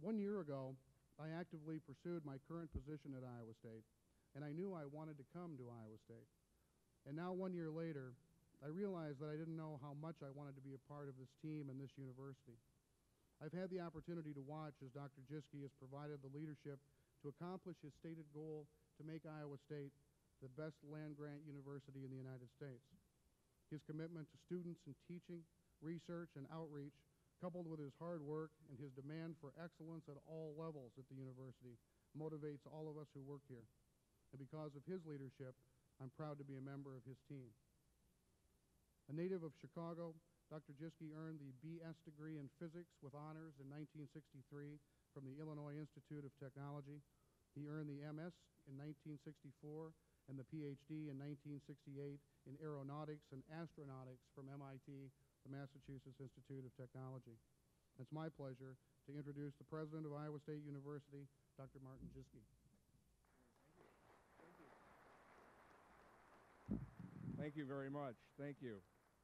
1 year ago, I actively pursued my current position at Iowa State, and I knew I wanted to come to Iowa State. And now 1 year later, I realized that I didn't know how much I wanted to be a part of this team and this university. I've had the opportunity to watch as Dr. Jischke has provided the leadership to accomplish his stated goal to make Iowa State the best land-grant university in the United States. His commitment to students and teaching, research, and outreach, coupled with his hard work and his demand for excellence at all levels at the university, motivates all of us who work here. And because of his leadership, I'm proud to be a member of his team. A native of Chicago, Dr. Jischke earned the B.S. degree in physics with honors in 1963 from the Illinois Institute of Technology. He earned the M.S. in 1964 and the Ph.D. in 1968 in aeronautics and astronautics from MIT, the Massachusetts Institute of Technology. It's my pleasure to introduce the president of Iowa State University, Dr. Martin Jischke. Thank you very much. Thank you.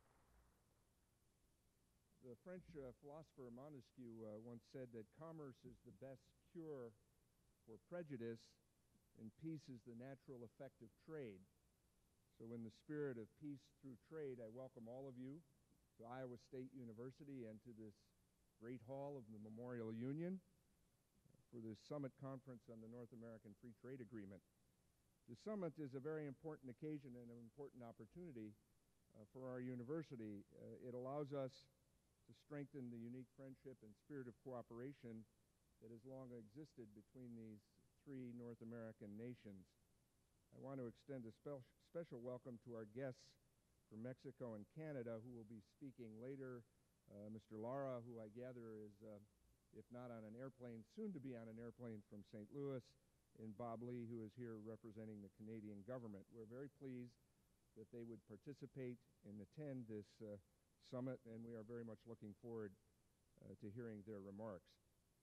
The French philosopher Montesquieu once said that commerce is the best cure for prejudice and peace is the natural effect of trade. So in the spirit of peace through trade, I welcome all of you to Iowa State University and to this great hall of the Memorial Union for this summit conference on the North American Free Trade Agreement. The summit is a very important occasion and an important opportunity for our university. It allows us to strengthen the unique friendship and spirit of cooperation that has long existed between these three North American nations. I want to extend a special welcome to our guests from Mexico and Canada who will be speaking later. Mr. Lara, who I gather is, if not on an airplane, soon to be on an airplane from St. Louis, and Bob Lee, who is here representing the Canadian government. We're very pleased that they would participate and attend this summit, and we are very much looking forward to hearing their remarks.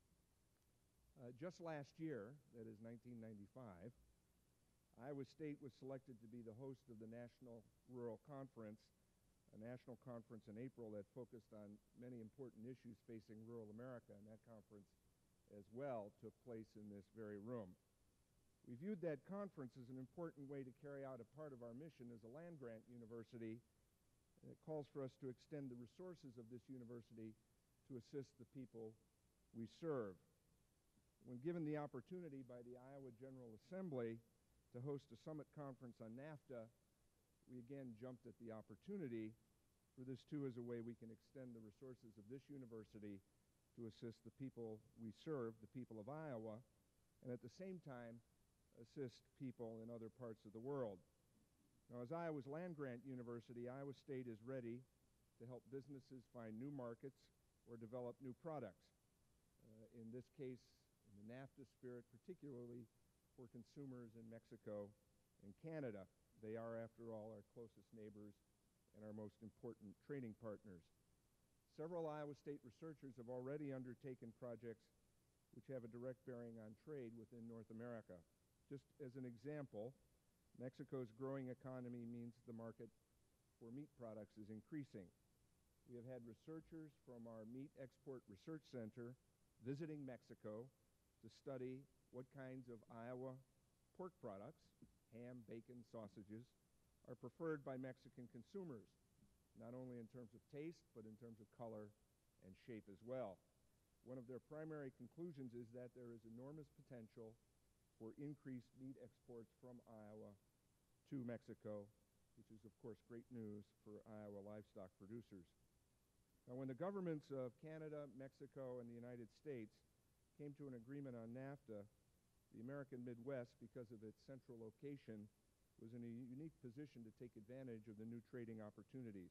Just last year, that is 1995, Iowa State was selected to be the host of the National Rural Conference, a national conference in April that focused on many important issues facing rural America, and that conference as well took place in this very room. We viewed that conference as an important way to carry out a part of our mission as a land-grant university, and it calls for us to extend the resources of this university to assist the people we serve. When given the opportunity by the Iowa General Assembly to host a summit conference on NAFTA, we again jumped at the opportunity, for this too is a way we can extend the resources of this university to assist the people we serve, the people of Iowa, and at the same time assist people in other parts of the world. Now, as Iowa's land-grant university, Iowa State is ready to help businesses find new markets or develop new products. In this case, in the NAFTA spirit, particularly for consumers in Mexico and Canada. They are, after all, our closest neighbors and our most important trading partners. Several Iowa State researchers have already undertaken projects which have a direct bearing on trade within North America. Just as an example, Mexico's growing economy means the market for meat products is increasing. We have had researchers from our Meat Export Research Center visiting Mexico to study what kinds of Iowa pork products, ham, bacon, sausages, are preferred by Mexican consumers, not only in terms of taste, but in terms of color and shape as well. One of their primary conclusions is that there is enormous potential for increased meat exports from Iowa to Mexico, which is, of course, great news for Iowa livestock producers. Now, when the governments of Canada, Mexico, and the United States came to an agreement on NAFTA, the American Midwest, because of its central location, was in a unique position to take advantage of the new trading opportunities.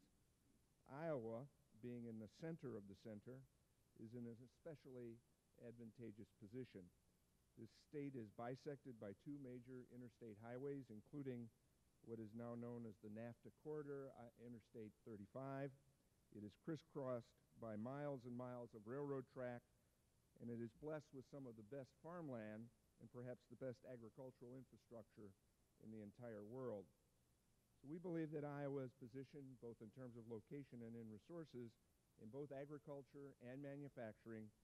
Iowa, being in the center of the center, is in an especially advantageous position. This state is bisected by two major interstate highways, including what is now known as the NAFTA corridor, Interstate 35. It is crisscrossed by miles and miles of railroad track, and it is blessed with some of the best farmland and perhaps the best agricultural infrastructure in the entire world. So we believe that Iowa is positioned, both in terms of location and in resources, in both agriculture and manufacturing,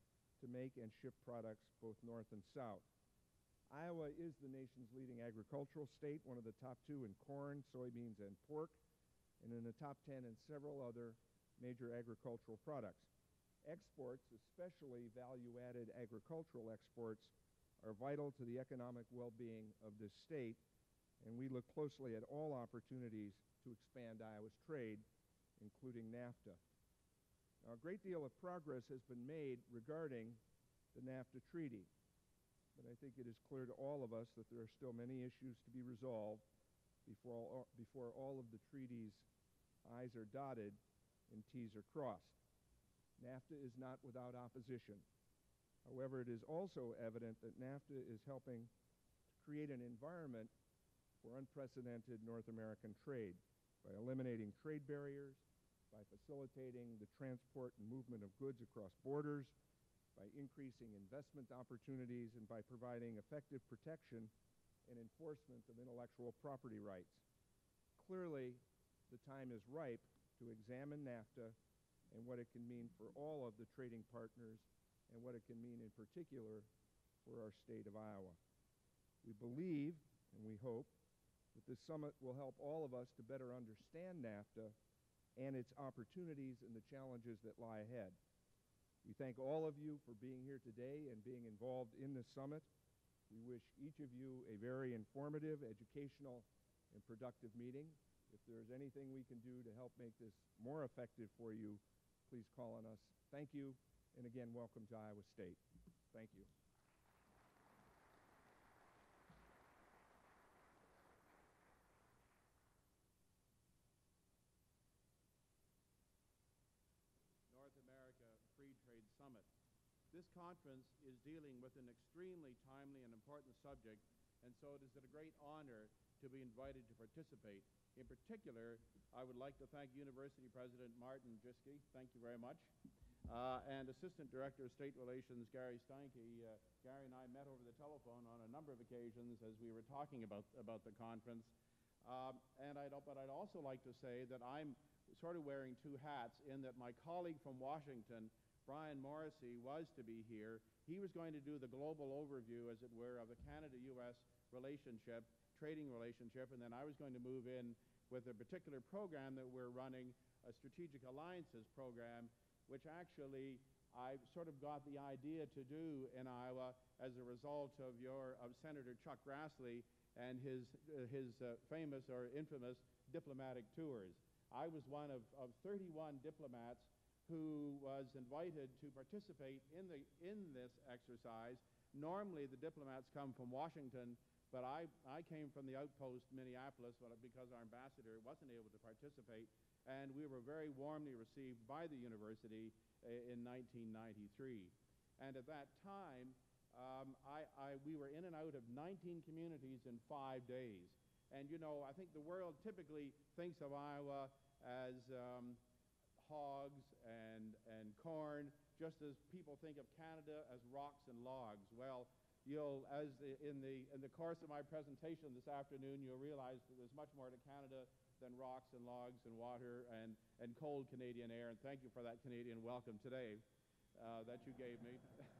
to make and ship products both north and south. Iowa is the nation's leading agricultural state, one of the top 2 in corn, soybeans, and pork, and in the top 10 in several other major agricultural products. Exports, especially value-added agricultural exports, are vital to the economic well-being of this state, and we look closely at all opportunities to expand Iowa's trade, including NAFTA. Now, a great deal of progress has been made regarding the NAFTA treaty, but I think it is clear to all of us that there are still many issues to be resolved before all of the treaty's I's are dotted and T's are crossed. NAFTA is not without opposition. However, it is also evident that NAFTA is helping to create an environment for unprecedented North American trade by eliminating trade barriers, by facilitating the transport and movement of goods across borders, by increasing investment opportunities, and by providing effective protection and enforcement of intellectual property rights. Clearly, the time is ripe to examine NAFTA and what it can mean for all of the trading partners and what it can mean in particular for our state of Iowa. We believe and we hope that this summit will help all of us to better understand NAFTA and its opportunities and the challenges that lie ahead. We thank all of you for being here today and being involved in this summit. We wish each of you a very informative, educational, and productive meeting. If there is anything we can do to help make this more effective for you, please call on us. Thank you, and again, welcome to Iowa State. Thank you. North America Free Trade Summit. This conference is dealing with an extremely timely and important subject, and so it is a great honor to be invited to participate. In particular, I would like to thank University President Martin Jiske, thank you very much, and Assistant Director of State Relations Gary Steinke. Gary and I met over the telephone on a number of occasions as we were talking about the conference. But I'd also like to say that I'm sort of wearing 2 hats in that my colleague from Washington, Brian Morrissey, was to be here. He was going to do the global overview, as it were, of the Canada-U.S. relationship, trading relationship, and then I was going to move in with a particular program that we're running, a strategic alliances program, which actually I sort of got the idea to do in Iowa as a result of Senator Chuck Grassley and his famous or infamous diplomatic tours. I was one of 31 diplomats who was invited to participate in this exercise. Normally, the diplomats come from Washington, but I came from the outpost Minneapolis because our ambassador wasn't able to participate, and we were very warmly received by the university in 1993. And at that time, we were in and out of 19 communities in 5 days. And, you know, I think the world typically thinks of Iowa as hogs and corn, just as people think of Canada as rocks and logs. Well, in the course of my presentation this afternoon, you'll realize that there's much more to Canada than rocks and logs and water and cold Canadian air. And thank you for that Canadian welcome today that you gave me.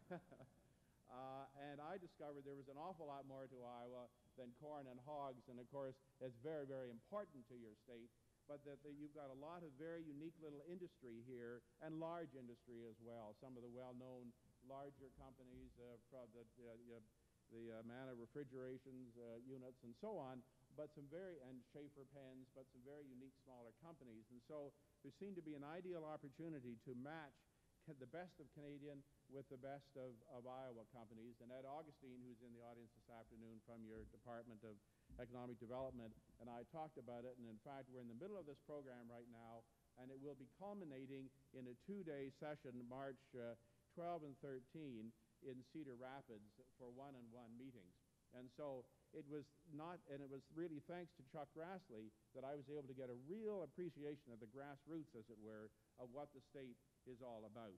And I discovered there was an awful lot more to Iowa than corn and hogs. And of course, it's very, very important to your state. But that you've got a lot of very unique little industry here, and large industry as well. Some of the well-known larger companies from the Manna refrigerations units and so on, and Schaefer pens, but some very unique smaller companies. And so there seemed to be an ideal opportunity to match the best of Canadian with the best of Iowa companies. And Ed Augustine, who's in the audience this afternoon from your Department of Economic Development, and I talked about it. And in fact, we're in the middle of this program right now, and it will be culminating in a 2-day session, March 12 and 13, in Cedar Rapids for one-on-one meetings. And so it was really thanks to Chuck Grassley that I was able to get a real appreciation of the grassroots, as it were, of what the state is all about.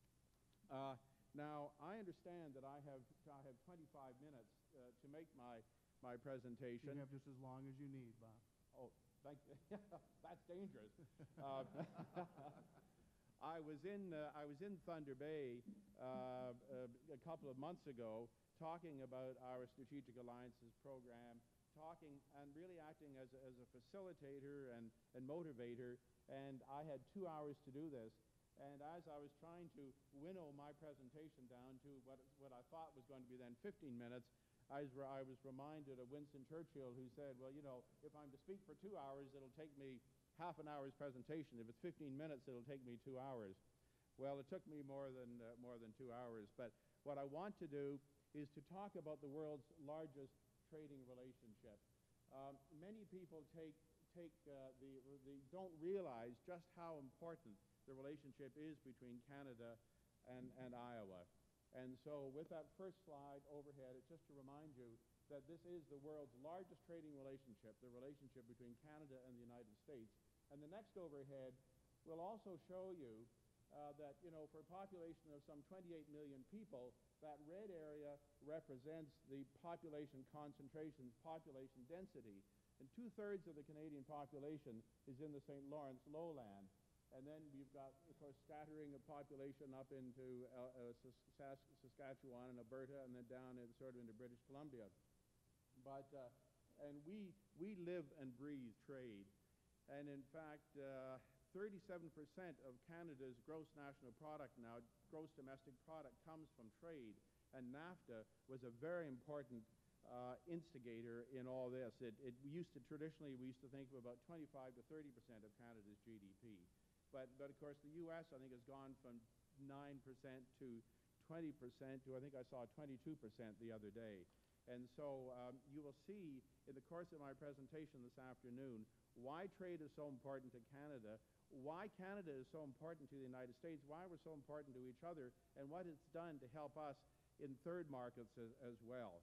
Now, I understand that I have 25 minutes to make my presentation. You have just as long as you need, Bob. Oh, thank you. That's dangerous. I was in Thunder Bay a couple of months ago talking about our Strategic Alliances program, talking and really acting as a facilitator and motivator, and I had 2 hours to do this. And as I was trying to winnow my presentation down to what I thought was going to be then 15 minutes, I was reminded of Winston Churchill, who said, well, you know, if I'm to speak for 2 hours, it'll take me half an hour's presentation. If it's 15 minutes, it'll take me 2 hours. Well, it took me more than 2 hours. But what I want to do is to talk about the world's largest trading relationship. Many people don't realize just how important the relationship is between Canada and Iowa. And so with that first slide overhead, it's just to remind you that this is the world's largest trading relationship, the relationship between Canada and the United States. And the next overhead will also show you that, you know, for a population of some 28 million people, that red area represents the population concentration, population density. And 2/3 of the Canadian population is in the St. Lawrence lowland. And then we've got, of course, scattering of population up into Saskatchewan and Alberta, and then down sort of into British Columbia. But and we live and breathe trade. And in fact, 37% of Canada's gross national product now, gross domestic product, comes from trade. And NAFTA was a very important instigator in all this. Traditionally, we used to think of about 25 to 30% of Canada's GDP. But of course, the U.S., I think, has gone from 9% to 20% to, I think I saw 22% the other day. And so you will see in the course of my presentation this afternoon why trade is so important to Canada, why Canada is so important to the United States, why we're so important to each other, and what it's done to help us in third markets as well.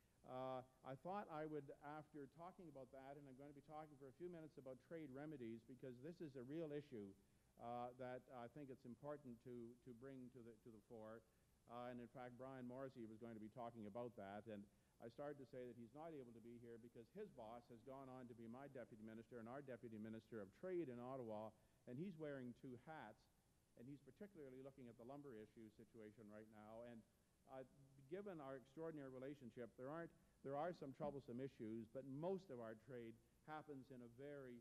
I thought I would, after talking about that, and I'm going to be talking for a few minutes about trade remedies, because this is a real issue that I think it's important to bring to the fore. And in fact, Brian Morrissey was going to be talking about that. And I started to say that he's not able to be here because his boss has gone on to be my deputy minister and our deputy minister of trade in Ottawa, and he's wearing 2 hats, and he's particularly looking at the lumber issue situation right now. And given our extraordinary relationship, there are some troublesome issues, but most of our trade happens in a very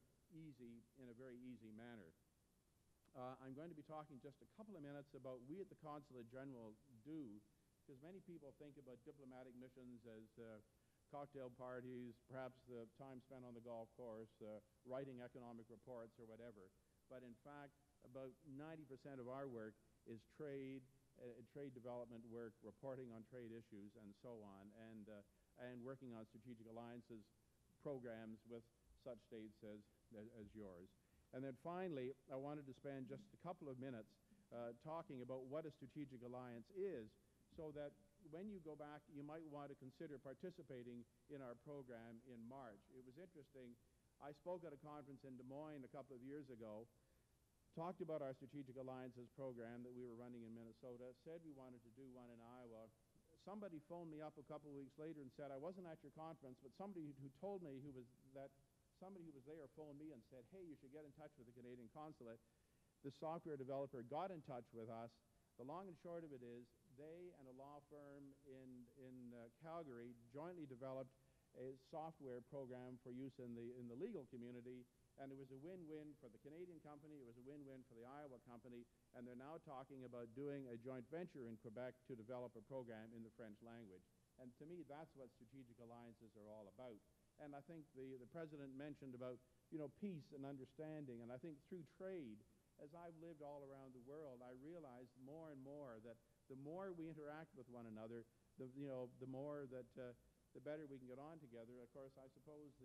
easy manner. I'm going to be talking just a couple of minutes about we at the Consulate General do, because many people think about diplomatic missions as cocktail parties, perhaps the time spent on the golf course, writing economic reports or whatever. But in fact, about 90% of our work is trade development work, reporting on trade issues, and so on, and working on strategic alliances programs with such states as yours. And then finally, I wanted to spend just a couple of minutes talking about what a strategic alliance is, so that when you go back, you might want to consider participating in our program in March. It was interesting. I spoke at a conference in Des Moines a couple of years ago, talked about our strategic alliances program that we were running in Minnesota, said we wanted to do one in Iowa. Somebody phoned me up a couple of weeks later and said, I wasn't at your conference, but somebody who told me somebody who was there phoned me and said, hey, you should get in touch with the Canadian Consulate. The software developer got in touch with us. The long and short of it is they and a law firm in Calgary jointly developed a software program for use in the legal community, and it was a win-win for the Canadian company, it was a win-win for the Iowa company, and they're now talking about doing a joint venture in Quebec to develop a program in the French language. And to me, that's what strategic alliances are all about. And I think the President mentioned about, you know, peace and understanding, and I think through trade, as I've lived all around the world, I realize more and more that the more we interact with one another, the more that the better we can get on together. Of course, I suppose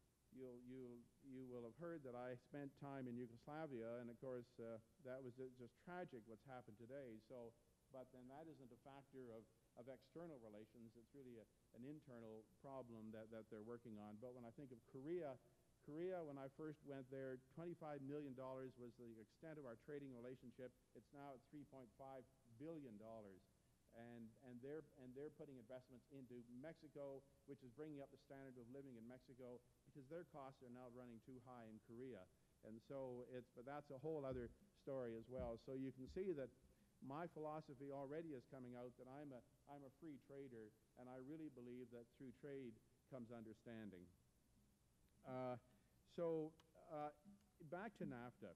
you will have heard that I spent time in Yugoslavia, and of course that was just tragic what's happened today. So, but then that isn't a factor of external relations. It's really an internal problem that they're working on. But when I think of Korea, when I first went there, $25 million was the extent of our trading relationship. It's now at $3.5 billion. And they're putting investments into Mexico, which is bringing up the standard of living in Mexico, because their costs are now running too high in Korea. And so but that's a whole other story as well. So you can see that my philosophy already is coming out that I'm a free trader, and I really believe that through trade comes understanding. Back to NAFTA.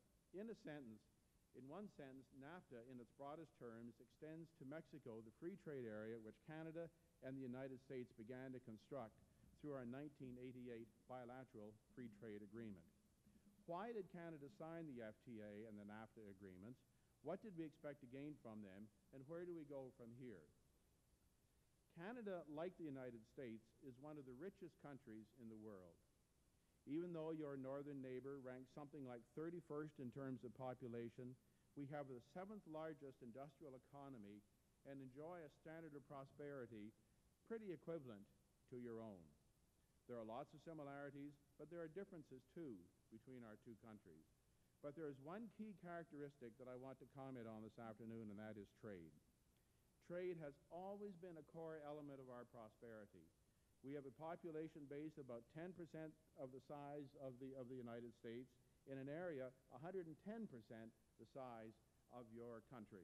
In one sentence, NAFTA, in its broadest terms, extends to Mexico the free trade area which Canada and the United States began to construct through our 1988 bilateral free trade agreement. Why did Canada sign the FTA and the NAFTA agreements? What did we expect to gain from them, and where do we go from here? Canada, like the United States, is one of the richest countries in the world. Even though your northern neighbor ranks something like 31st in terms of population, we have the 7th largest industrial economy and enjoy a standard of prosperity pretty equivalent to your own. There are lots of similarities, but there are differences too between our two countries. But there is one key characteristic that I want to comment on this afternoon, and that is trade. Trade has always been a core element of our prosperity. We have a population base about 10% of the size of the United States in an area 110% the size of your country.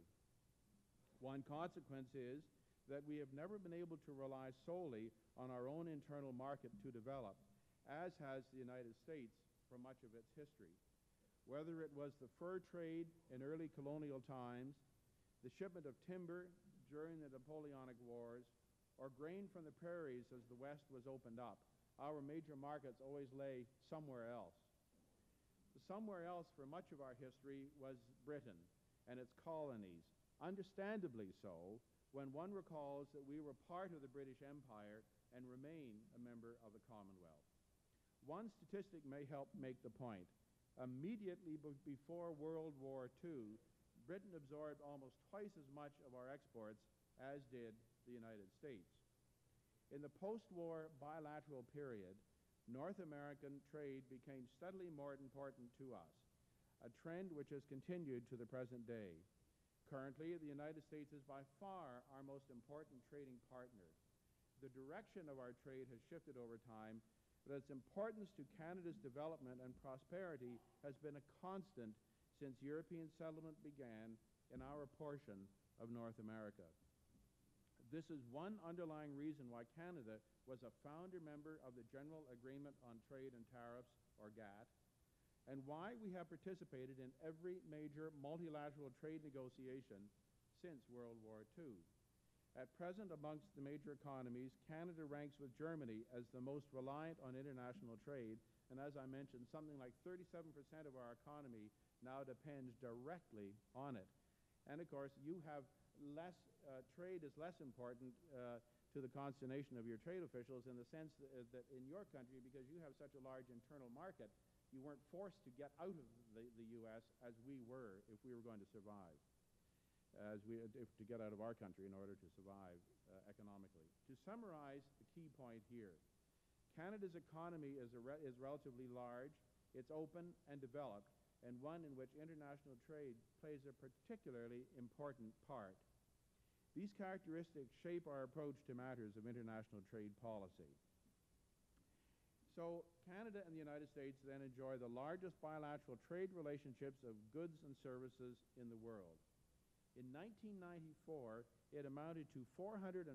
One consequence is that we have never been able to rely solely on our own internal market to develop, as has the United States for much of its history. Whether it was the fur trade in early colonial times, the shipment of timber during the Napoleonic Wars, or grain from the prairies as the West was opened up, our major markets always lay somewhere else. The somewhere else for much of our history was Britain and its colonies, understandably so, when one recalls that we were part of the British Empire and remain a member of the Commonwealth. One statistic may help make the point. Immediately before World War II, Britain absorbed almost twice as much of our exports as did the United States. In the post-war bilateral period, North American trade became steadily more important to us, a trend which has continued to the present day. Currently, the United States is by far our most important trading partner. The direction of our trade has shifted over time, but its importance to Canada's development and prosperity has been a constant since European settlement began in our portion of North America. This is one underlying reason why Canada was a founder member of the General Agreement on Trade and Tariffs, or GATT, and why we have participated in every major multilateral trade negotiation since World War II. At present, amongst the major economies, Canada ranks with Germany as the most reliant on international trade, and as I mentioned, something like 37% of our economy now depends directly on it. And of course, you have trade is less important to the consternation of your trade officials in the sense that in your country, because you have such a large internal market, you weren't forced to get out of the U.S. as we were if we were going to survive, to get out of our country in order to survive economically. To summarize the key point here, Canada's economy is relatively large, it's open and developed, and one in which international trade plays a particularly important part. These characteristics shape our approach to matters of international trade policy. So Canada and the United States then enjoy the largest bilateral trade relationships of goods and services in the world. In 1994, it amounted to $441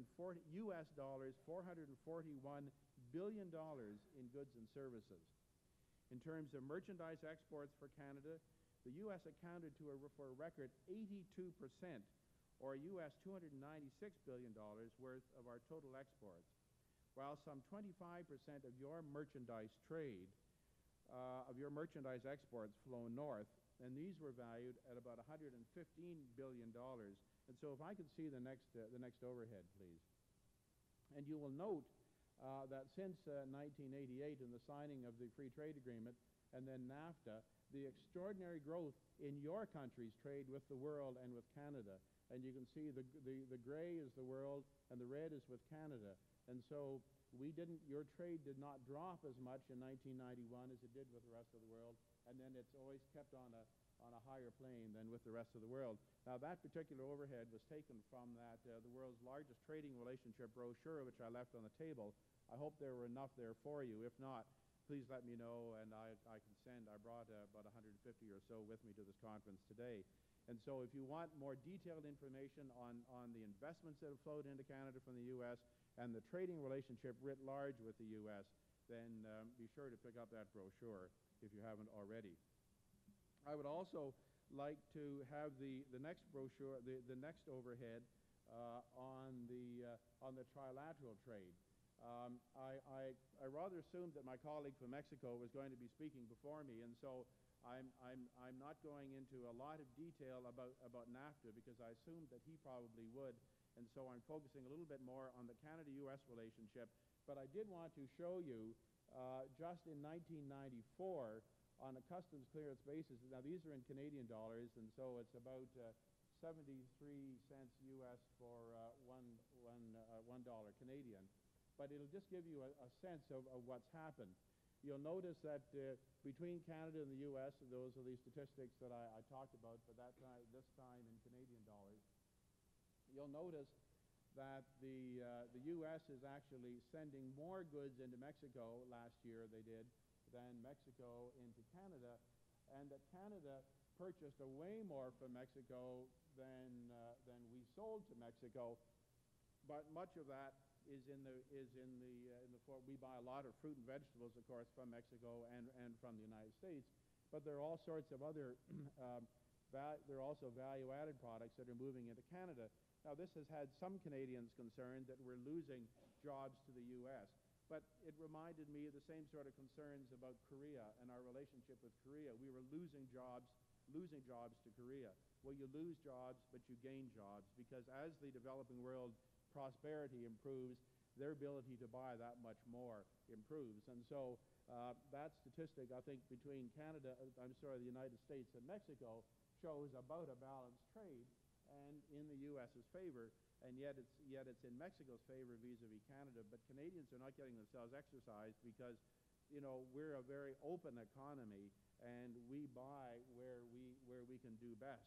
billion in goods and services. In terms of merchandise exports for Canada, the U.S. accounted for a record 82%, or $296 billion worth of our total exports, while some 25% of your merchandise trade, of your merchandise exports flow north, and these were valued at about $115 billion. And so if I could see the next overhead, please. And you will note that since 1988 and the signing of the Free Trade Agreement and then NAFTA, the extraordinary growth in your country's trade with the world and with Canada. And you can see the gray is the world and the red is with Canada. And so your trade did not drop as much in 1991 as it did with the rest of the world, and then it's always kept on a higher plane than with the rest of the world. Now, that particular overhead was taken from the world's largest trading relationship brochure, which I left on the table. I hope there were enough there for you. If not, please let me know, and I can send. I brought about 150 or so with me to this conference today. And so if you want more detailed information on the investments that have flowed into Canada from the U.S. and the trading relationship writ large with the U.S., then be sure to pick up that brochure if you haven't already. I would also like to have the next brochure, the next overhead on the trilateral trade. I rather assumed that my colleague from Mexico was going to be speaking before me, and so I'm not going into a lot of detail about NAFTA because I assumed that he probably would, and so I'm focusing a little bit more on the Canada-U.S. relationship. But I did want to show you just in 1994 on a customs clearance basis. Now these are in Canadian dollars, and so it's about 73 cents U.S. for $1 Canadian. But it'll just give you a sense of what's happened. You'll notice that between Canada and the U.S., those are the statistics that I talked about for that time, this time in Canadian dollars. You'll notice that the U.S. is actually sending more goods into Mexico last year, they did, than Mexico into Canada, and that Canada purchased way more from Mexico than we sold to Mexico. But much of that is in the form. We buy a lot of fruit and vegetables, of course, from Mexico and from the United States. But there are all sorts of other there are also value-added products that are moving into Canada. Now, this has had some Canadians concerned that we're losing jobs to the U.S., but it reminded me of the same sort of concerns about Korea and our relationship with Korea. We were losing jobs to Korea. Well, you lose jobs, but you gain jobs, because as the developing world prosperity improves, their ability to buy that much more improves. And so that statistic, I think, between the United States and Mexico shows about a balanced trade and in the U.S.'s favor, and yet it's in Mexico's favor vis-a-vis Canada. But Canadians are not getting themselves exercised because, you know, we're a very open economy, and we buy where we can do best.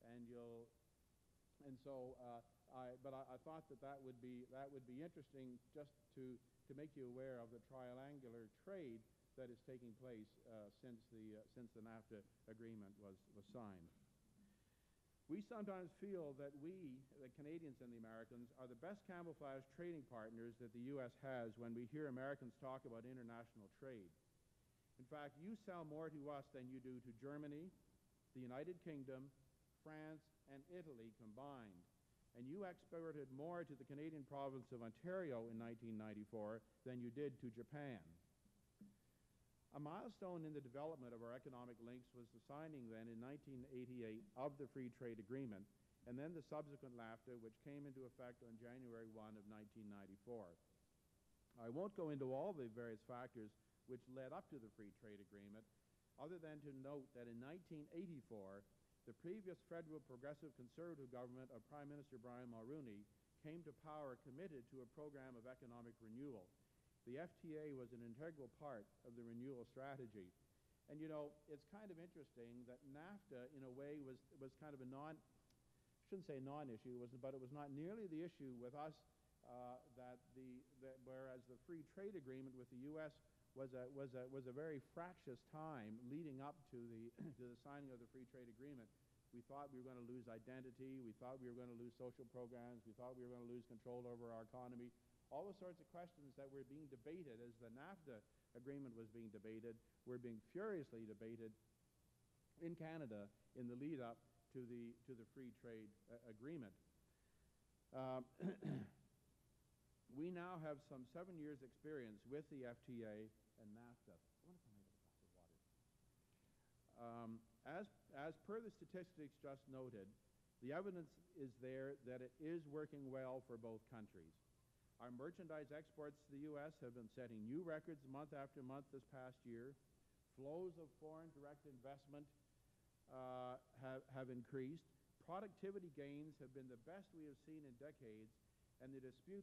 But I thought that would be interesting just to make you aware of the triangular trade that is taking place since the NAFTA agreement was signed. We sometimes feel that we, the Canadians and the Americans, are the best camouflaged trading partners that the U.S. has when we hear Americans talk about international trade. In fact, you sell more to us than you do to Germany, the United Kingdom, France, and Italy combined. And you exported more to the Canadian province of Ontario in 1994 than you did to Japan. A milestone in the development of our economic links was the signing then in 1988 of the Free Trade Agreement, and then the subsequent NAFTA, which came into effect on January 1 of 1994. I won't go into all the various factors which led up to the Free Trade Agreement, other than to note that in 1984, the previous federal progressive conservative government of Prime Minister Brian Mulroney came to power committed to a program of economic renewal. The FTA was an integral part of the renewal strategy. And, you know, it's kind of interesting that NAFTA, in a way, was kind of a shouldn't say non-issue, but it was not nearly the issue with us whereas the Free Trade Agreement with the U.S. was a very fractious time leading up to the signing of the Free Trade Agreement. We thought we were going to lose identity. We thought we were going to lose social programs. We thought we were going to lose control over our economy. All the sorts of questions that were being debated as the NAFTA agreement was being debated were being furiously debated in Canada in the lead up to the Free Trade Agreement. We now have some 7 years' experience with the FTA and NAFTA. I wonder if I may get a glass of water. As per the statistics just noted, the evidence is there that it is working well for both countries. Our merchandise exports to the U.S. have been setting new records month after month this past year. Flows of foreign direct investment have increased. Productivity gains have been the best we have seen in decades, and the dispute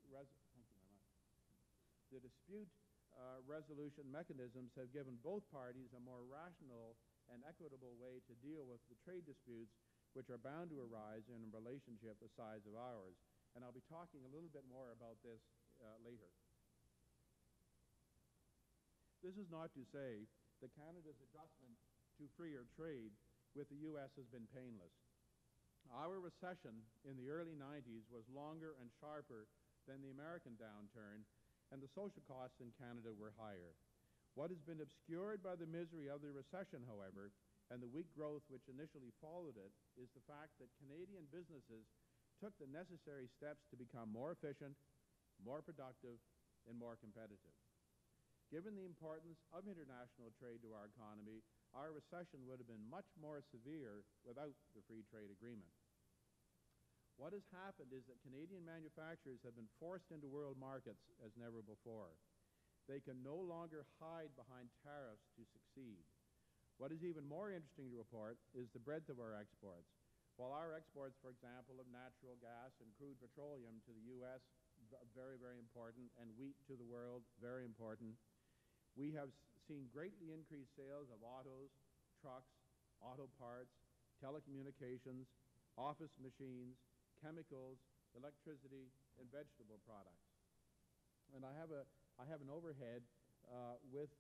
resolution mechanisms have given both parties a more rational and equitable way to deal with the trade disputes which are bound to arise in a relationship the size of ours. And I'll be talking a little bit more about this later. This is not to say that Canada's adjustment to freer trade with the U.S. has been painless. Our recession in the early 90s was longer and sharper than the American downturn, and the social costs in Canada were higher. What has been obscured by the misery of the recession, however, and the weak growth which initially followed it, is the fact that Canadian businesses took the necessary steps to become more efficient, more productive, and more competitive. Given the importance of international trade to our economy, our recession would have been much more severe without the free trade agreement. What has happened is that Canadian manufacturers have been forced into world markets as never before. They can no longer hide behind tariffs to succeed. What is even more interesting to report is the breadth of our exports. While our exports, for example, of natural gas and crude petroleum to the U.S., very, very important, and wheat to the world, very important, we have seen greatly increased sales of autos, trucks, auto parts, telecommunications, office machines, chemicals, electricity, and vegetable products. And I have an overhead with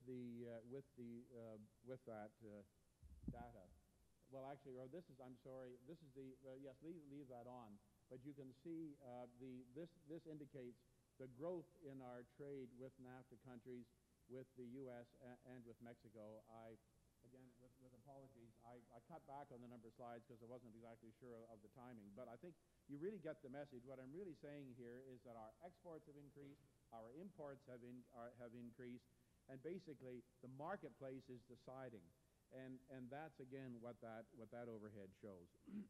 that data. Well, actually, or this is, I'm sorry, this is the, yes, leave that on. But you can see this indicates the growth in our trade with NAFTA countries, with the U.S. and with Mexico. Again, with apologies, I cut back on the number of slides because I wasn't exactly sure of the timing. But I think you really get the message. What I'm really saying here is that our exports have increased, our imports have increased, and basically the marketplace is deciding. And that's, again, what that overhead shows.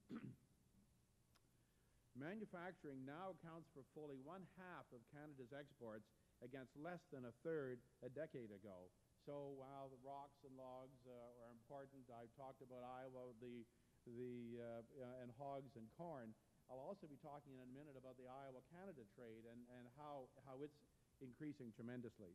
Manufacturing now accounts for fully 1/2 of Canada's exports against less than 1/3 a decade ago. So while the rocks and logs are important, I've talked about Iowa, and hogs and corn. I'll also be talking in a minute about the Iowa-Canada trade and how it's increasing tremendously.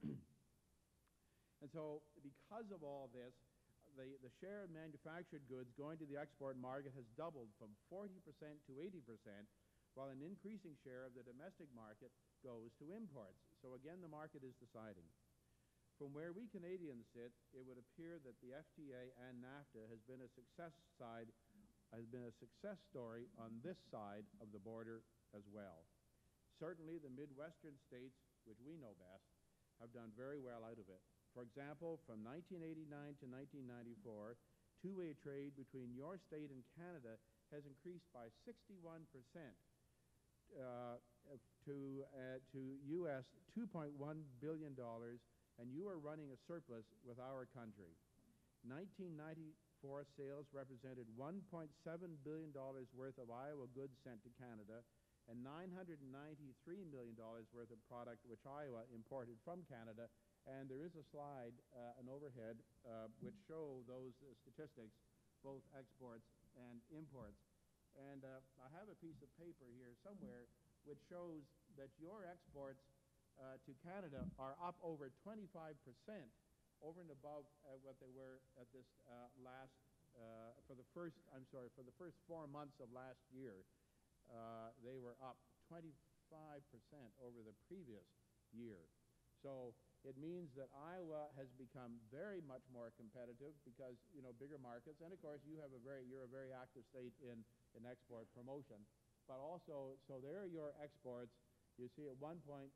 And so because of all this, the share of manufactured goods going to the export market has doubled from 40% to 80%, while an increasing share of the domestic market goes to imports. So again, the market is deciding. From where we Canadians sit, it would appear that the FTA and NAFTA has been a success story on this side of the border as well. Certainly, the Midwestern states, which we know best, have done very well out of it. For example, from 1989 to 1994, two-way trade between your state and Canada has increased by 61% to US $2.1 billion, and you are running a surplus with our country. 1994 sales represented $1.7 billion worth of Iowa goods sent to Canada, and $993 million worth of product which Iowa imported from Canada. And there is a slide, an overhead, which show those statistics, both exports and imports. And I have a piece of paper here somewhere which shows that your exports to Canada are up over 25% over and above what they were at this for the first 4 months of last year. They were up 25% over the previous year. So it means that Iowa has become very much more competitive because, bigger markets. And of course, you're a very active state in export promotion. But also, so there are your exports. You see at 1.17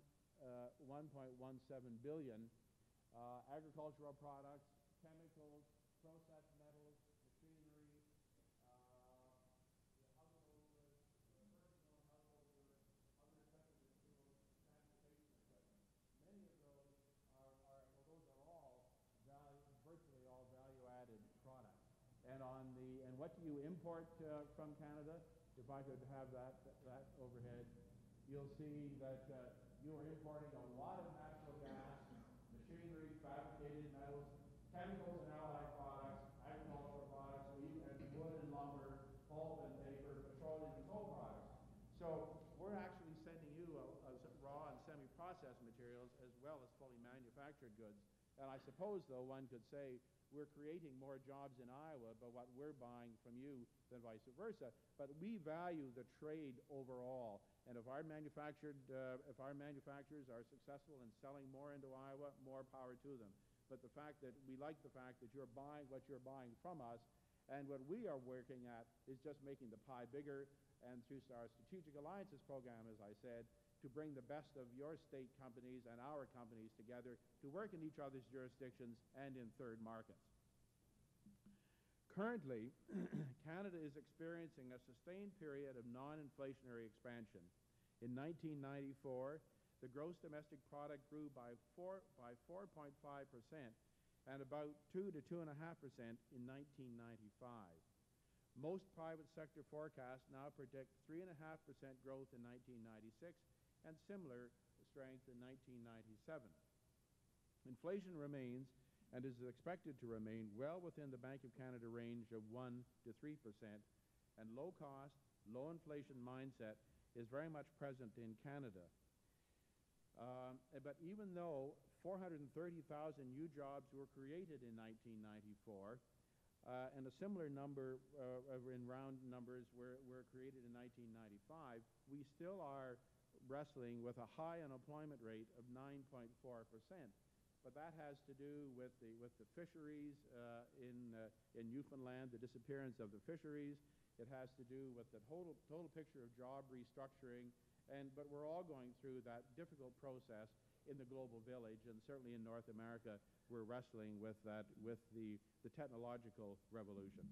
billion, agricultural products, chemicals, processed metals, machinery, household goods, personal household goods, other equipment and tools, transportation equipment. Many of those are all virtually all value-added products. And what do you import from Canada? If I could have that overhead, you'll see that you are importing a lot of natural gas, machinery, fabricated metals, chemicals and allied products, agricultural products, and wood and lumber, pulp and paper, petroleum and coal products. So we're actually sending you raw and semi-processed materials as well as fully manufactured goods. And I suppose, though, one could say we're creating more jobs in Iowa by what we're buying from you than vice versa. But we value the trade overall. And if our manufacturers are successful in selling more into Iowa, more power to them. But the fact that we like the fact that you're buying what you're buying from us, and what we are working at is just making the pie bigger, and through our Strategic Alliances program, as I said, to bring the best of your state companies and our companies together to work in each other's jurisdictions and in third markets. Currently, Canada is experiencing a sustained period of non-inflationary expansion. In 1994, the gross domestic product grew by 4.5% and about 2 to 2.5% in 1995. Most private sector forecasts now predict 3.5% growth in 1996 and similar strength in 1997. Inflation remains and is expected to remain well within the Bank of Canada range of 1 to 3%, and low-cost, low-inflation mindset is very much present in Canada. But even though 430,000 new jobs were created in 1994, and a similar number in round numbers were created in 1995, we still are wrestling with a high unemployment rate of 9.4%. But that has to do with the fisheries in Newfoundland, the disappearance of the fisheries. It has to do with the total picture of job restructuring. But we're all going through that difficult process in the global village, and certainly in North America, we're wrestling with that, with the technological revolution.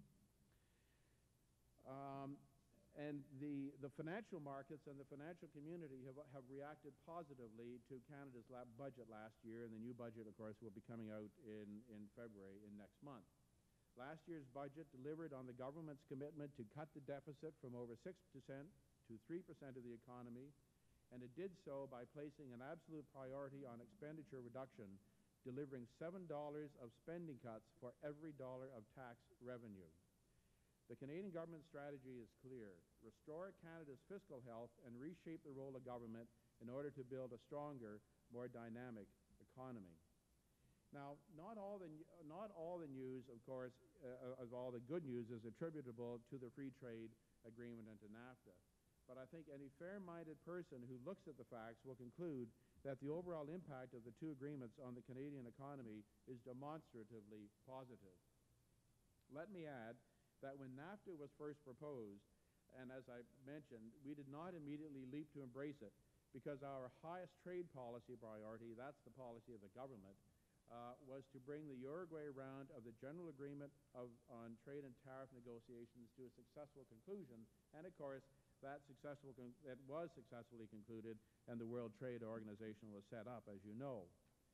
And the financial markets and the financial community have reacted positively to Canada's budget last year, and the new budget, of course, will be coming out in February, in next month. Last year's budget delivered on the government's commitment to cut the deficit from over 6% to 3% of the economy, and it did so by placing an absolute priority on expenditure reduction, delivering $7 of spending cuts for every dollar of tax revenue. The Canadian government strategy is clear: restore Canada's fiscal health and reshape the role of government in order to build a stronger, more dynamic economy. Now, not all the news, of course, of all the good news is attributable to the free trade agreement and to NAFTA. But I think any fair-minded person who looks at the facts will conclude that the overall impact of the two agreements on the Canadian economy is demonstratively positive. Let me add that when NAFTA was first proposed, and as I mentioned, we did not immediately leap to embrace it because our highest trade policy priority, that's the policy of the government, was to bring the Uruguay round of the General Agreement on Trade and Tariff Negotiations to a successful conclusion. And of course, that was successfully concluded, and the World Trade Organization was set up, as you know.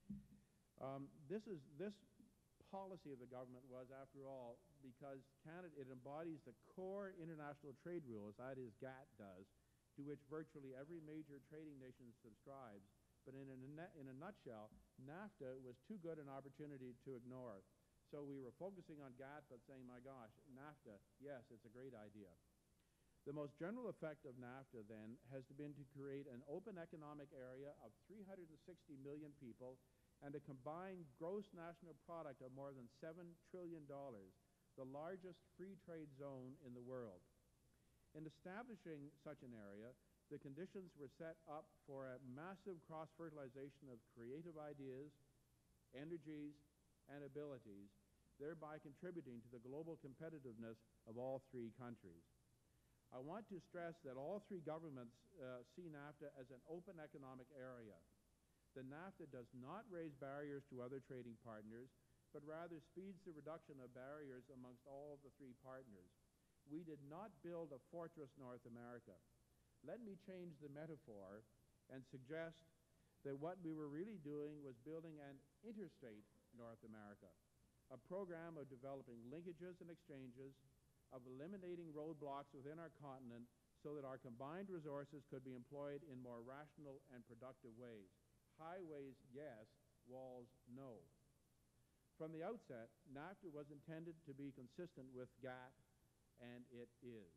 This policy of the government was, after all, because Canada, it embodies the core international trade rules, that is, GATT does, to which virtually every major trading nation subscribes. But in a nutshell, NAFTA was too good an opportunity to ignore. So we were focusing on GATT, but saying, my gosh, NAFTA, yes, it's a great idea. The most general effect of NAFTA, then, has been to create an open economic area of 360 million people and a combined gross national product of more than $7 trillion, the largest free trade zone in the world. In establishing such an area, the conditions were set up for a massive cross-fertilization of creative ideas, energies, and abilities, thereby contributing to the global competitiveness of all three countries. I want to stress that all three governments see NAFTA as an open economic area. The NAFTA does not raise barriers to other trading partners, but rather speeds the reduction of barriers amongst all of the three partners. We did not build a fortress North America. Let me change the metaphor and suggest that what we were really doing was building an interstate North America, a program of developing linkages and exchanges, of eliminating roadblocks within our continent so that our combined resources could be employed in more rational and productive ways. Highways, yes. Walls, no. From the outset, NAFTA was intended to be consistent with GATT, and it is.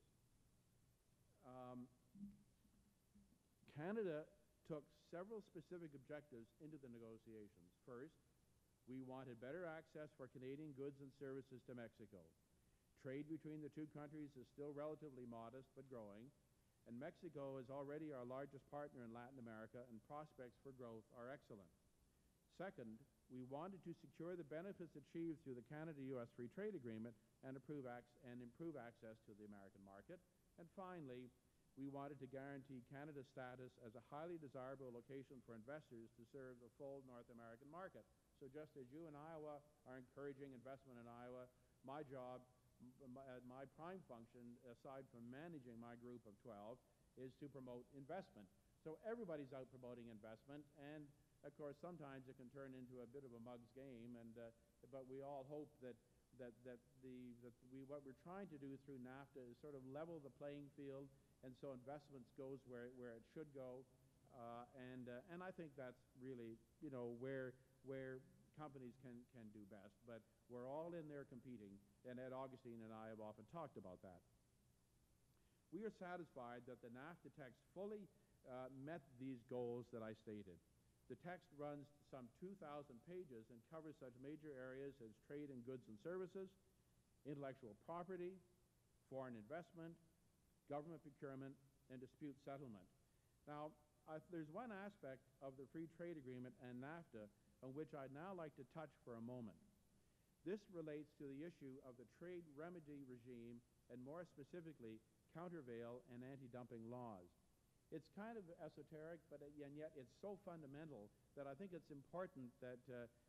Canada took several specific objectives into the negotiations. First, We wanted better access for Canadian goods and services to Mexico. Trade between the two countries is still relatively modest but growing, and Mexico is already our largest partner in Latin America, and prospects for growth are excellent. Second, we wanted to secure the benefits achieved through the Canada-U.S. Free Trade Agreement and improve access to the American market. And finally, we wanted to guarantee Canada's status as a highly desirable location for investors to serve the full North American market. So just as you in Iowa are encouraging investment in Iowa, my job, my prime function, aside from managing my group of 12, is to promote investment. So everybody's out promoting investment, and of course sometimes it can turn into a bit of a mug's game, but we all hope that what we're trying to do through NAFTA is sort of level the playing field, and so investments goes where it should go, and I think that's really where companies can do best. But we're all in there competing, and Ed Augustine and I have often talked about that. We are satisfied that the NAFTA text fully met these goals that I stated. The text runs some 2,000 pages and covers such major areas as trade in goods and services, intellectual property, foreign investment, government procurement, and dispute settlement. Now, there's one aspect of the Free Trade Agreement and NAFTA on which I'd now like to touch for a moment. This relates to the issue of the trade remedy regime, and more specifically, countervail and anti-dumping laws. It's kind of esoteric, and yet it's so fundamental that I think it's important that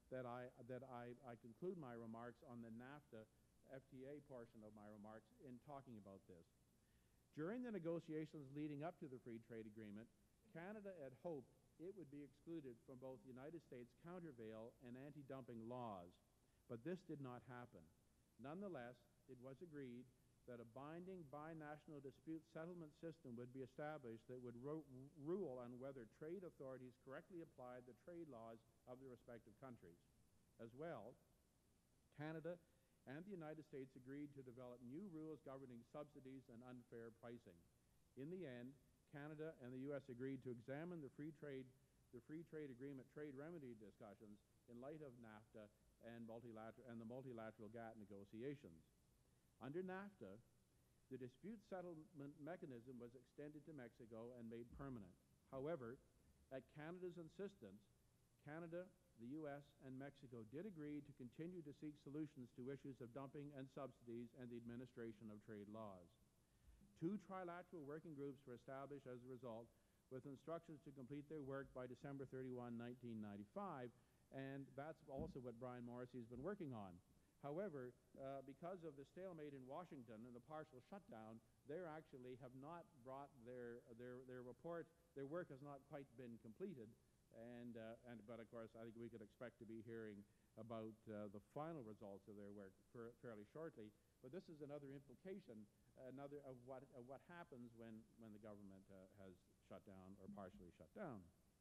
I conclude my remarks on the NAFTA FTA portion of my remarks in talking about this. During the negotiations leading up to the Free Trade Agreement, Canada had hoped it would be excluded from both the United States countervail and anti-dumping laws, but this did not happen. Nonetheless, it was agreed that a binding binational dispute settlement system would be established that would rule on whether trade authorities correctly applied the trade laws of the respective countries. As well, Canada and the United States agreed to develop new rules governing subsidies and unfair pricing. In the end, Canada and the U.S. agreed to examine the Free Trade Agreement trade remedy discussions in light of NAFTA and the multilateral GATT negotiations. Under NAFTA, the dispute settlement mechanism was extended to Mexico and made permanent. However, at Canada's insistence, Canada, the U.S., and Mexico did agree to continue to seek solutions to issues of dumping and subsidies and the administration of trade laws. 2 trilateral working groups were established as a result, with instructions to complete their work by December 31, 1995, and that's also what Brian Morrissey has been working on. However, because of the stalemate in Washington and the partial shutdown, they actually have not brought their report. Their work has not quite been completed, but of course, I think we could expect to be hearing about the final results of their work fairly shortly. But this is another implication, of what happens when the government has shut down or partially shut down.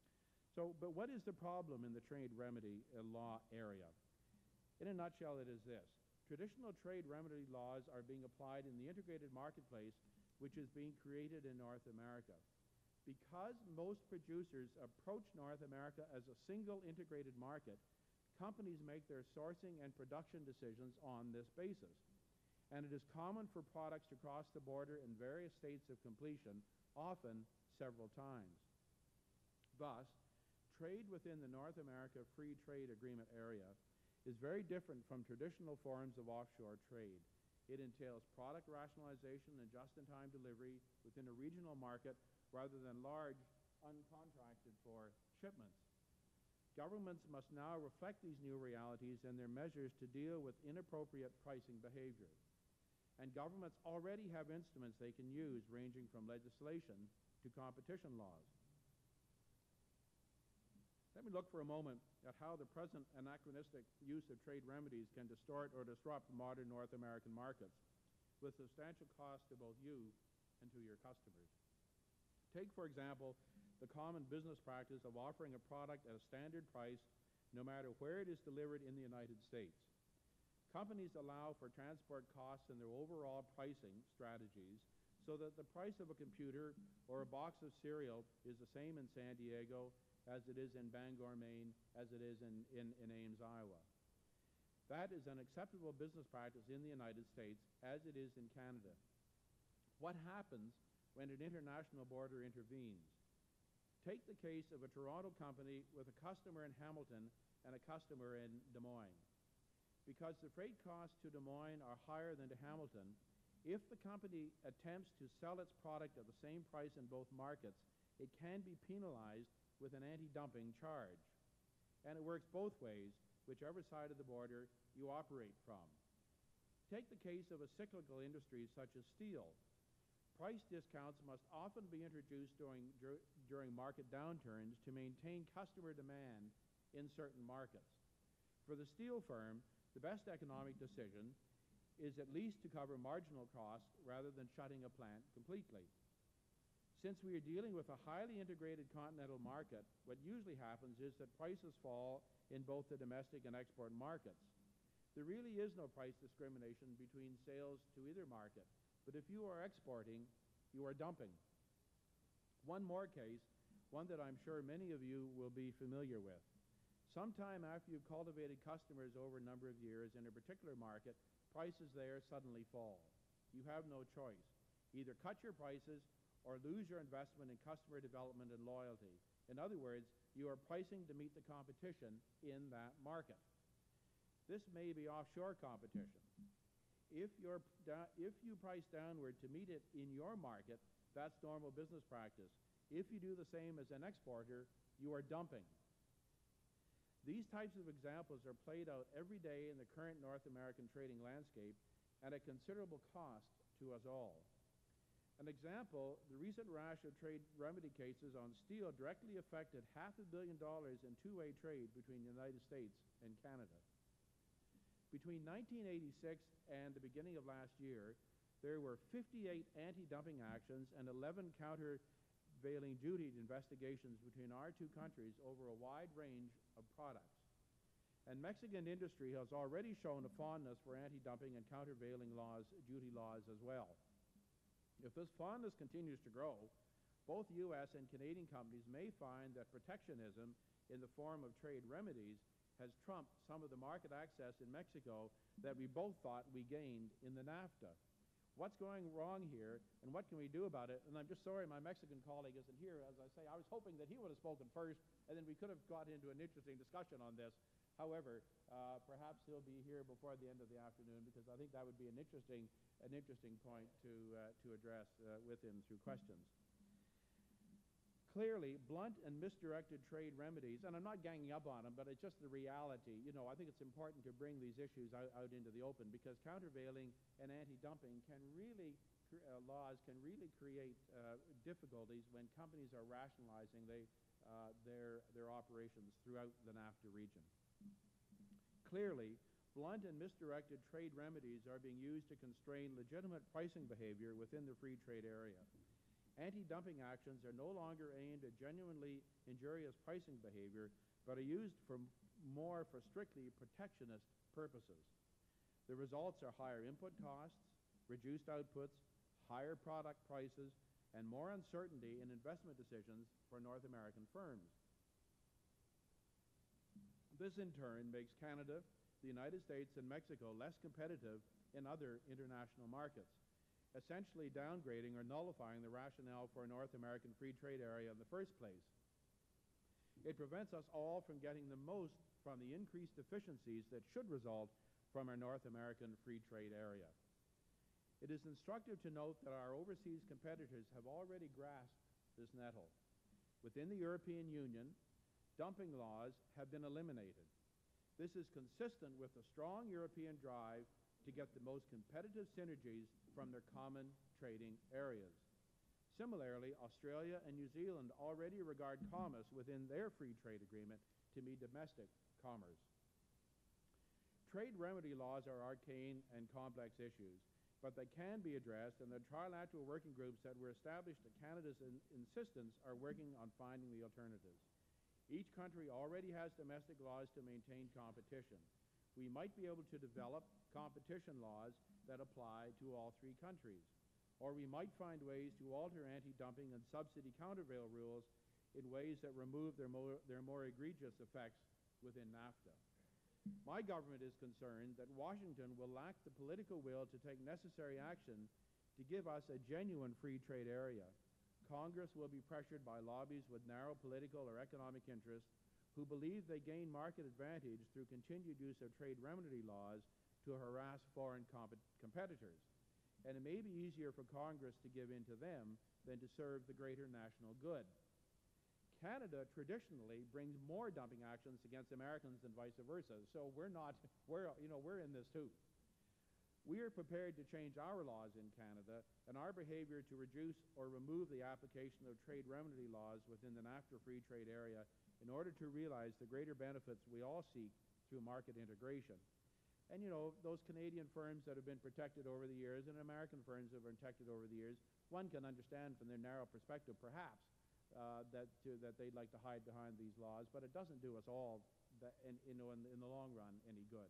But what is the problem in the trade remedy law area? In a nutshell, it is this. Traditional trade remedy laws are being applied in the integrated marketplace, which is being created in North America. Because most producers approach North America as a single integrated market, companies make their sourcing and production decisions on this basis. And it is common for products to cross the border in various states of completion, often several times. Thus, trade within the North America Free Trade Agreement area is very different from traditional forms of offshore trade. It entails product rationalization and just-in-time delivery within a regional market rather than large, uncontracted for shipments. Governments must now reflect these new realities in their measures to deal with inappropriate pricing behavior. And governments already have instruments they can use, ranging from legislation to competition laws. Let me look for a moment at how the present anachronistic use of trade remedies can distort or disrupt modern North American markets, with substantial cost to both you and to your customers. Take, for example, the common business practice of offering a product at a standard price no matter where it is delivered in the United States. Companies allow for transport costs in their overall pricing strategies so that the price of a computer or a box of cereal is the same in San Diego as it is in Bangor, Maine, as it is in Ames, Iowa. That is an acceptable business practice in the United States as it is in Canada. What happens when an international border intervenes? Take the case of a Toronto company with a customer in Hamilton and a customer in Des Moines. Because the freight costs to Des Moines are higher than to Hamilton, if the company attempts to sell its product at the same price in both markets, it can be penalized with an anti-dumping charge. And it works both ways, whichever side of the border you operate from. Take the case of a cyclical industry such as steel. Price discounts must often be introduced during market downturns to maintain customer demand in certain markets. For the steel firm, the best economic decision is at least to cover marginal costs rather than shutting a plant completely. Since we are dealing with a highly integrated continental market, what usually happens is that prices fall in both the domestic and export markets. There really is no price discrimination between sales to either market, but if you are exporting, you are dumping. One more case, one that I'm sure many of you will be familiar with. Sometime after you've cultivated customers over a number of years in a particular market, prices there suddenly fall. You have no choice. Either cut your prices or lose your investment in customer development and loyalty. In other words, you are pricing to meet the competition in that market. This may be offshore competition. If you price downward to meet it in your market, that's normal business practice. If you do the same as an exporter, you are dumping. These types of examples are played out every day in the current North American trading landscape at a considerable cost to us all. An example, the recent rash of trade remedy cases on steel directly affected $500 million in two-way trade between the United States and Canada. Between 1986 and the beginning of last year, there were 58 anti-dumping actions and 11 countervailing duty investigations between our two countries over a wide range of products. And Mexican industry has already shown a fondness for anti-dumping and countervailing duty laws as well. If this fondness continues to grow, both U.S. and Canadian companies may find that protectionism in the form of trade remedies has trumped some of the market access in Mexico that we both thought we gained in the NAFTA. What's going wrong here, and what can we do about it? And I'm just sorry my Mexican colleague isn't here. As I say, I was hoping that he would have spoken first, and then we could have got into an interesting discussion on this. However, perhaps he'll be here before the end of the afternoon, because I think that would be an interesting point to address with him through questions. Clearly, blunt and misdirected trade remedies, and I'm not ganging up on them, but it's just the reality. You know, I think it's important to bring these issues out into the open, because countervailing and anti-dumping laws can really create difficulties when companies are rationalizing their operations throughout the NAFTA region. Clearly, blunt and misdirected trade remedies are being used to constrain legitimate pricing behavior within the free trade area. Anti-dumping actions are no longer aimed at genuinely injurious pricing behavior, but are used more for strictly protectionist purposes. The results are higher input costs, reduced outputs, higher product prices, and more uncertainty in investment decisions for North American firms. This, in turn, makes Canada, the United States, and Mexico less competitive in other international markets, essentially downgrading or nullifying the rationale for a North American free trade area in the first place. It prevents us all from getting the most from the increased efficiencies that should result from our North American free trade area. It is instructive to note that our overseas competitors have already grasped this nettle. Within the European Union, dumping laws have been eliminated. This is consistent with the strong European drive to get the most competitive synergies from their common trading areas. Similarly, Australia and New Zealand already regard commerce within their free trade agreement to be domestic commerce. Trade remedy laws are arcane and complex issues, but they can be addressed, and the trilateral working groups that were established at Canada's insistence are working on finding the alternatives. Each country already has domestic laws to maintain competition. We might be able to develop competition laws that apply to all three countries. Or we might find ways to alter anti-dumping and subsidy countervail rules in ways that remove their more egregious effects within NAFTA. My government is concerned that Washington will lack the political will to take necessary action to give us a genuine free trade area. Congress will be pressured by lobbies with narrow political or economic interests who believe they gain market advantage through continued use of trade remedy laws to harass foreign competitors. And it may be easier for Congress to give in to them than to serve the greater national good. Canada traditionally brings more dumping actions against Americans than vice versa, so we're in this too. We are prepared to change our laws in Canada and our behavior to reduce or remove the application of trade remedy laws within the NAFTA free trade area in order to realize the greater benefits we all seek through market integration. And those Canadian firms that have been protected over the years and American firms that have been protected over the years, one can understand from their narrow perspective perhaps that they'd like to hide behind these laws, but it doesn't do us all in the long run any good.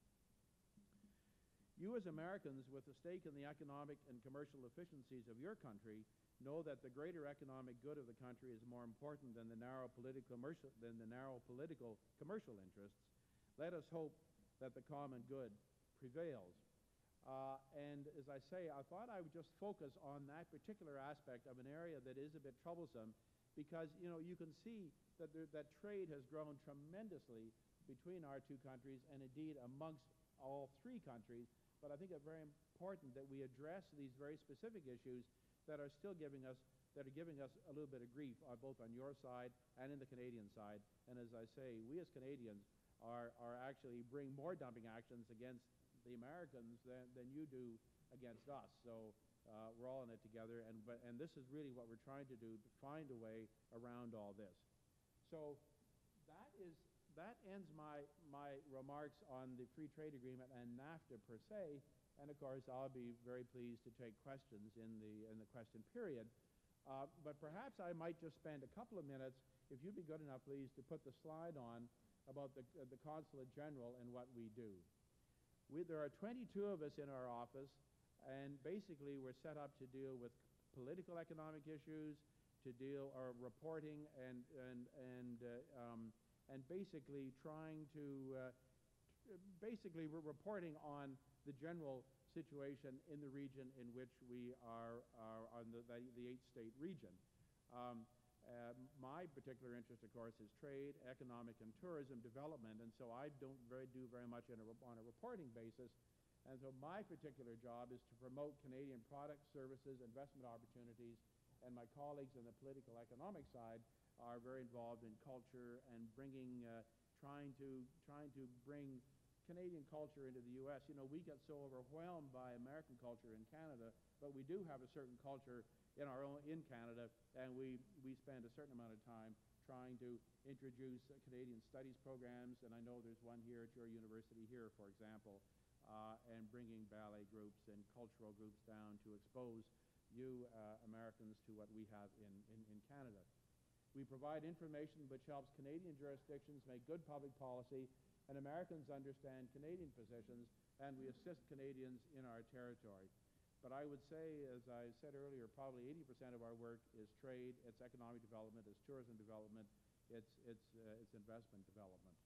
You as Americans with a stake in the economic and commercial efficiencies of your country know that the greater economic good of the country is more important than the narrow political commercial interests. Let us hope that the common good prevails. And as I say, I thought I would just focus on that particular aspect of an area that is a bit troublesome because, you can see that that trade has grown tremendously between our two countries and indeed amongst all three countries. But I think it's very important that we address these very specific issues that are still giving us a little bit of grief both on your side and in the Canadian side. And as I say, we as Canadians are actually bring more dumping actions against the Americans than you do against us. So we're all in it together, and this is really what we're trying to do, to find a way around all this. So that ends my remarks on the free trade agreement and NAFTA per se, and of course I'll be very pleased to take questions in the question period. But perhaps I might just spend a couple of minutes, if you'd be good enough, please, to put the slide on about the Consulate General and what we do. There are 22 of us in our office, and basically we're set up to deal with political economic issues, to deal our reporting and basically trying to we're reporting on the general situation in the region in which we are on the 8-state region. My particular interest, of course, is trade, economic, and tourism development, and so I don't do very much on a reporting basis. And so my particular job is to promote Canadian products, services, investment opportunities, and my colleagues on the political economic side are very involved in culture and trying to bring Canadian culture into the U.S. We get so overwhelmed by American culture in Canada, but we do have a certain culture in Canada, and we spend a certain amount of time trying to introduce Canadian studies programs, and I know there's one here at your university here, for example, and bringing ballet groups and cultural groups down to expose you Americans to what we have in Canada. We provide information which helps Canadian jurisdictions make good public policy, and Americans understand Canadian positions, and we assist Canadians in our territory. But I would say, as I said earlier, probably 80% of our work is trade, it's economic development, it's tourism development, it's investment development.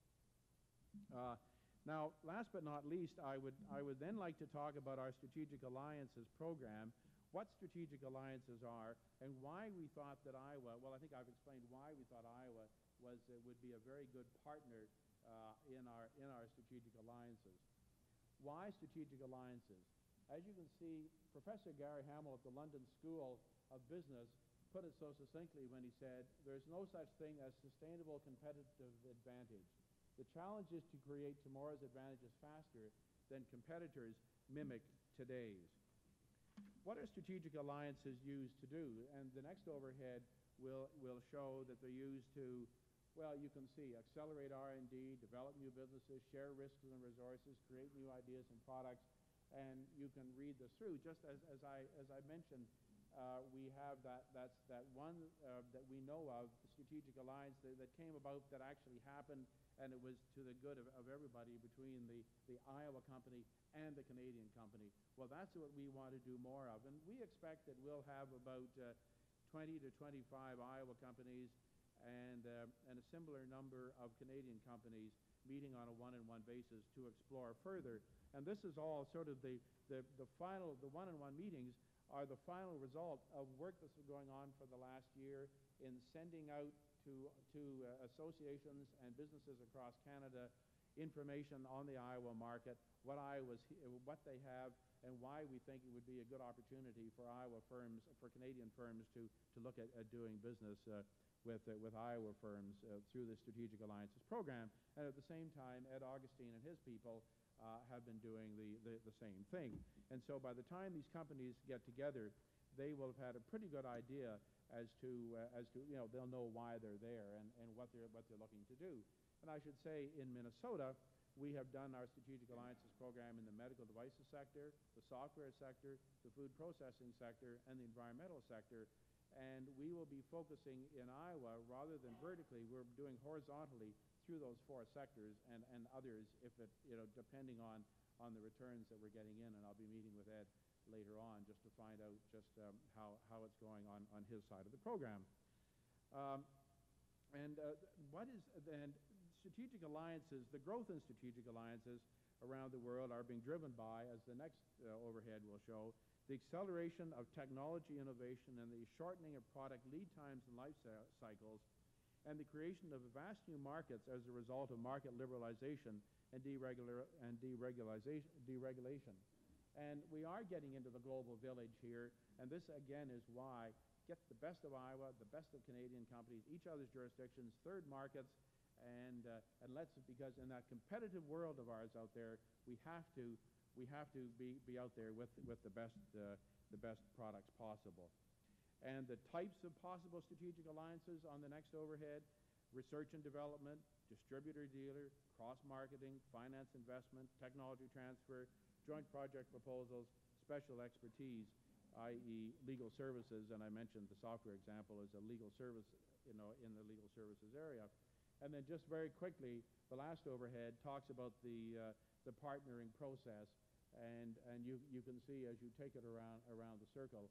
Now, last but not least, I would then like to talk about our Strategic Alliances program, what strategic alliances are, and why we thought that Iowa, well, I think I've explained why we thought Iowa would be a very good partner in our strategic alliances. Why strategic alliances? As you can see, Professor Gary Hamel at the London School of Business put it so succinctly when he said, "There's no such thing as sustainable competitive advantage. The challenge is to create tomorrow's advantages faster than competitors mimic today's." What are strategic alliances used to do? And the next overhead will show that they're used to, well, you can see, accelerate R&D, develop new businesses, share risks and resources, create new ideas and products, and you can read this through. Just as I mentioned, we have that one that we know of, the strategic alliance that came about, that actually happened, and it was to the good of everybody between the Iowa company and the Canadian company. Well, that's what we want to do more of, and we expect that we'll have about 20 to 25 Iowa companies and a similar number of Canadian companies meeting on a one-on-one basis to explore further. And this is all sort of the one-on-one meetings are the final result of work that's been going on for the last year in sending out to associations and businesses across Canada information on the Iowa market, what they have, and why we think it would be a good opportunity for Iowa firms, for Canadian firms to look at doing business with Iowa firms through the Strategic Alliances program. And at the same time, Ed Augustine and his people have been doing the same thing. And so by the time these companies get together, they will have had a pretty good idea as to they'll know why they're there and what they're looking to do. And I should say in Minnesota, we have done our Strategic Alliances program in the medical devices sector, the software sector, the food processing sector, and the environmental sector. And we will be focusing in Iowa rather than vertically. We're doing horizontally through those four sectors and others, if it depending on the returns that we're getting in. And I'll be meeting with Ed later on just to find out just how it's going on his side of the program. And strategic alliances, the growth in strategic alliances around the world are being driven by, as the next overhead will show, the acceleration of technology innovation and the shortening of product lead times and life cycles, and the creation of vast new markets as a result of market liberalization and deregulation. And we are getting into the global village here, and this again is why get the best of Iowa, the best of Canadian companies, each other's jurisdictions, third markets, and let's, because in that competitive world of ours out there, we have to be out there with the best products possible. And the types of possible strategic alliances on the next overhead: research and development, distributor-dealer, cross-marketing, finance investment, technology transfer, joint project proposals, special expertise, i.e. legal services, and I mentioned the software example as a legal service, in the legal services area. And then just very quickly, the last overhead talks about the partnering process, and you can see as you take it around the circle,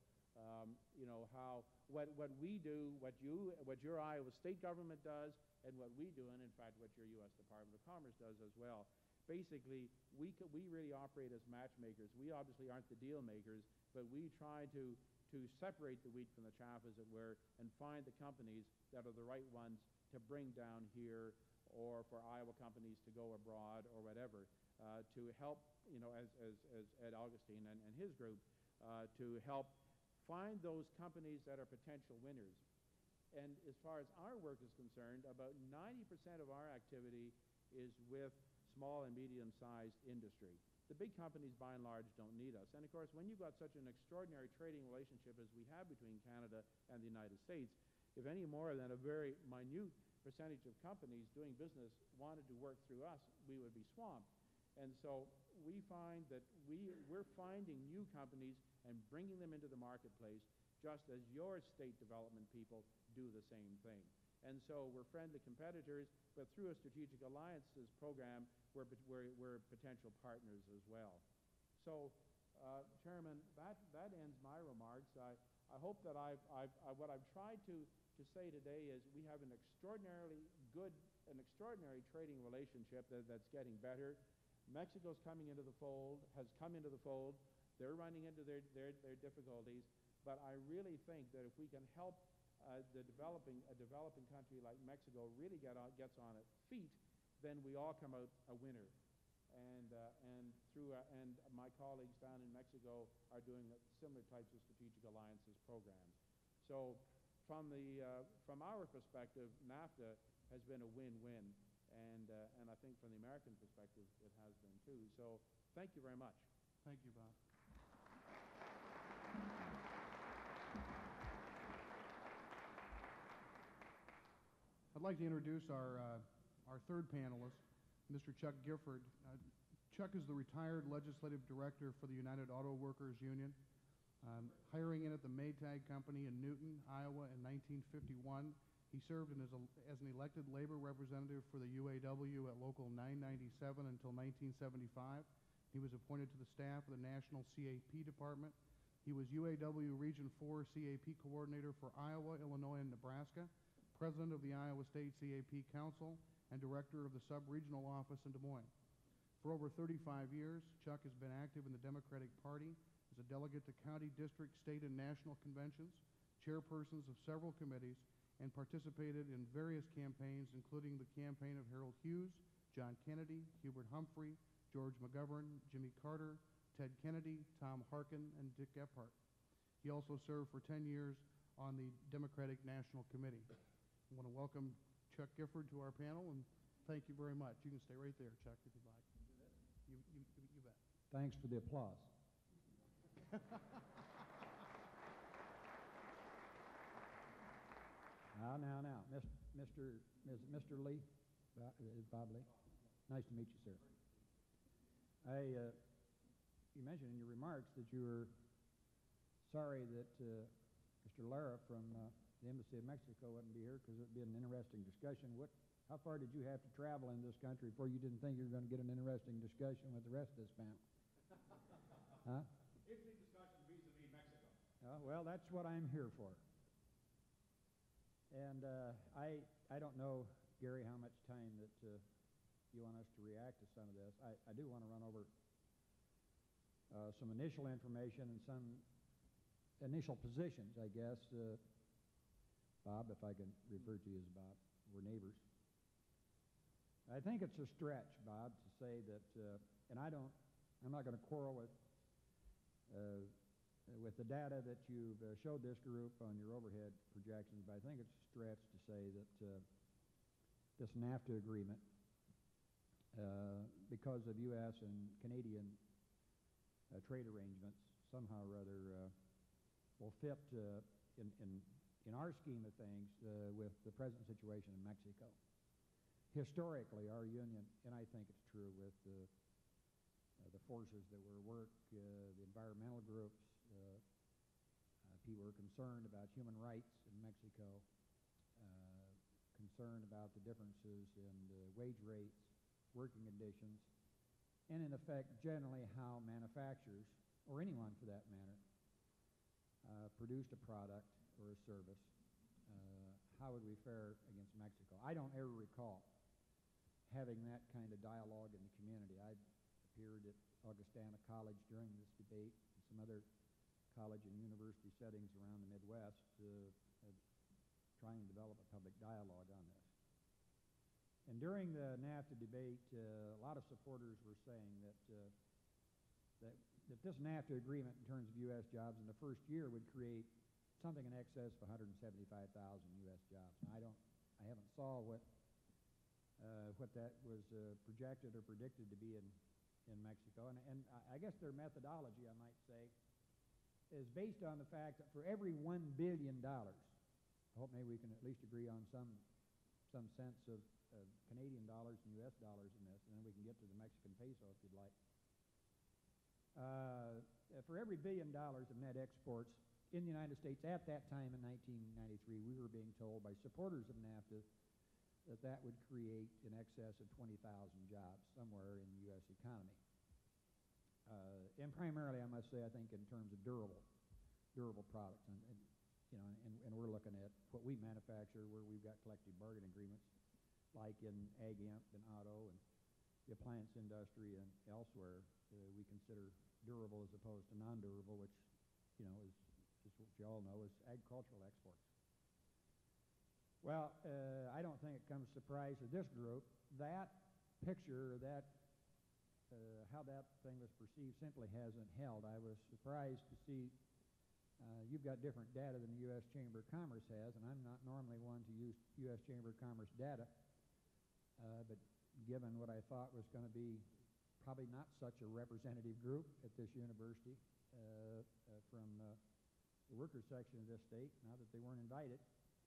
how what we do, what your Iowa State government does, and what we do, and in fact what your U.S. Department of Commerce does as well. Basically, we really operate as matchmakers. We obviously aren't the deal makers, but we try to separate the wheat from the chaff, as it were, and find the companies that are the right ones to bring down here, or for Iowa companies to go abroad or whatever, to help, as Ed Augustine and his group, to help find those companies that are potential winners. And as far as our work is concerned, about 90% of our activity is with small and medium-sized industry. The big companies, by and large, don't need us. And of course, when you've got such an extraordinary trading relationship as we have between Canada and the United States, if any more than a very minute percentage of companies doing business wanted to work through us, we would be swamped. And so we find that we're finding new companies and bringing them into the marketplace, just as your state development people do the same thing. And so we're friendly competitors, but through a strategic alliances program, we're potential partners as well. So, Chairman, that ends my remarks. I hope that what I've tried to say today is we have an extraordinary trading relationship that's getting better. Mexico's coming into the fold, has come into the fold. They're running into their difficulties, but I really think that if we can help a developing country like Mexico really gets on its feet, then we all come out a winner. And my colleagues down in Mexico are doing similar types of strategic alliances programs. So, from our perspective, NAFTA has been a win-win, and I think from the American perspective, it has been too. So, thank you very much. Thank you, Bob. I'd like to introduce our third panelist, Mr. Chuck Gifford. Chuck is the retired legislative director for the United Auto Workers Union, hiring in at the Maytag Company in Newton, Iowa in 1951. He served as an elected labor representative for the UAW at Local 997 until 1975. He was appointed to the staff of the National CAP Department. He was UAW Region 4 CAP Coordinator for Iowa, Illinois, and Nebraska. President of the Iowa State CAP Council, and Director of the Sub-Regional Office in Des Moines. For over 35 years, Chuck has been active in the Democratic Party as a delegate to county, district, state, and national conventions, chairpersons of several committees, and participated in various campaigns, including the campaign of Harold Hughes, John Kennedy, Hubert Humphrey, George McGovern, Jimmy Carter, Ted Kennedy, Tom Harkin, and Dick Gephardt. He also served for 10 years on the Democratic National Committee. I want to welcome Chuck Gifford to our panel, and thank you very much. You can stay right there, Chuck, if you'd like. You bet. Thanks for the applause. Now, Mr. Lee, Bob Lee. Nice to meet you, sir. You mentioned in your remarks that you were sorry that Mr. Lara from the Embassy of Mexico wouldn't be here because it would be an interesting discussion. How far did you have to travel in this country before you didn't think you were going to get an interesting discussion with the rest of this panel? Huh? Interesting discussion vis-a-vis Mexico. Well, that's what I'm here for. And I don't know, Gary, how much time that you want us to react to some of this. I do want to run over some initial information and some initial positions, I guess. Bob, if I can refer to you as Bob, we're neighbors. I think it's a stretch, Bob, to say that, and I'm not going to quarrel with the data that you've showed this group on your overhead projections, but I think it's a stretch to say that this NAFTA agreement, because of U.S. and Canadian trade arrangements, somehow or other will fit in our scheme of things with the present situation in Mexico. Historically, our union, and I think it's true with the forces that were at work, the environmental groups, people were concerned about human rights in Mexico, concerned about the differences in wage rates, working conditions, and in effect, generally how manufacturers, or anyone for that matter, produced a product or a service. How would we fare against Mexico? I don't ever recall having that kind of dialogue in the community. I appeared at Augustana College during this debate and some other college and university settings around the Midwest trying to develop a public dialogue on this. And during the NAFTA debate, a lot of supporters were saying that this NAFTA agreement in terms of U.S. jobs in the first year would create something in excess of 175,000 U.S. jobs. Now, I haven't saw what that was projected or predicted to be in Mexico. And I guess their methodology, I might say, is based on the fact that for every $1 billion, I hope maybe we can at least agree on some sense of Canadian dollars and U.S. dollars in this, and then we can get to the Mexican peso if you'd like. For every $1 billion of net exports in the United States at that time in 1993, we were being told by supporters of NAFTA that would create in excess of 20,000 jobs somewhere in the U.S. economy. And primarily, I must say, I think in terms of durable products, and we're looking at what we manufacture, where we've got collective bargaining agreements, like in ag, and auto, and the appliance industry, and elsewhere, we consider durable as opposed to non-durable, which, is just what you all know, is agricultural exports. Well, I don't think it comes as a surprise to this group. That picture, how that thing was perceived simply hasn't held. I was surprised to see you've got different data than the U.S. Chamber of Commerce has, and I'm not normally one to use U.S. Chamber of Commerce data, but given what I thought was going to be probably not such a representative group at this university from the workers section of this state, now that they weren't invited,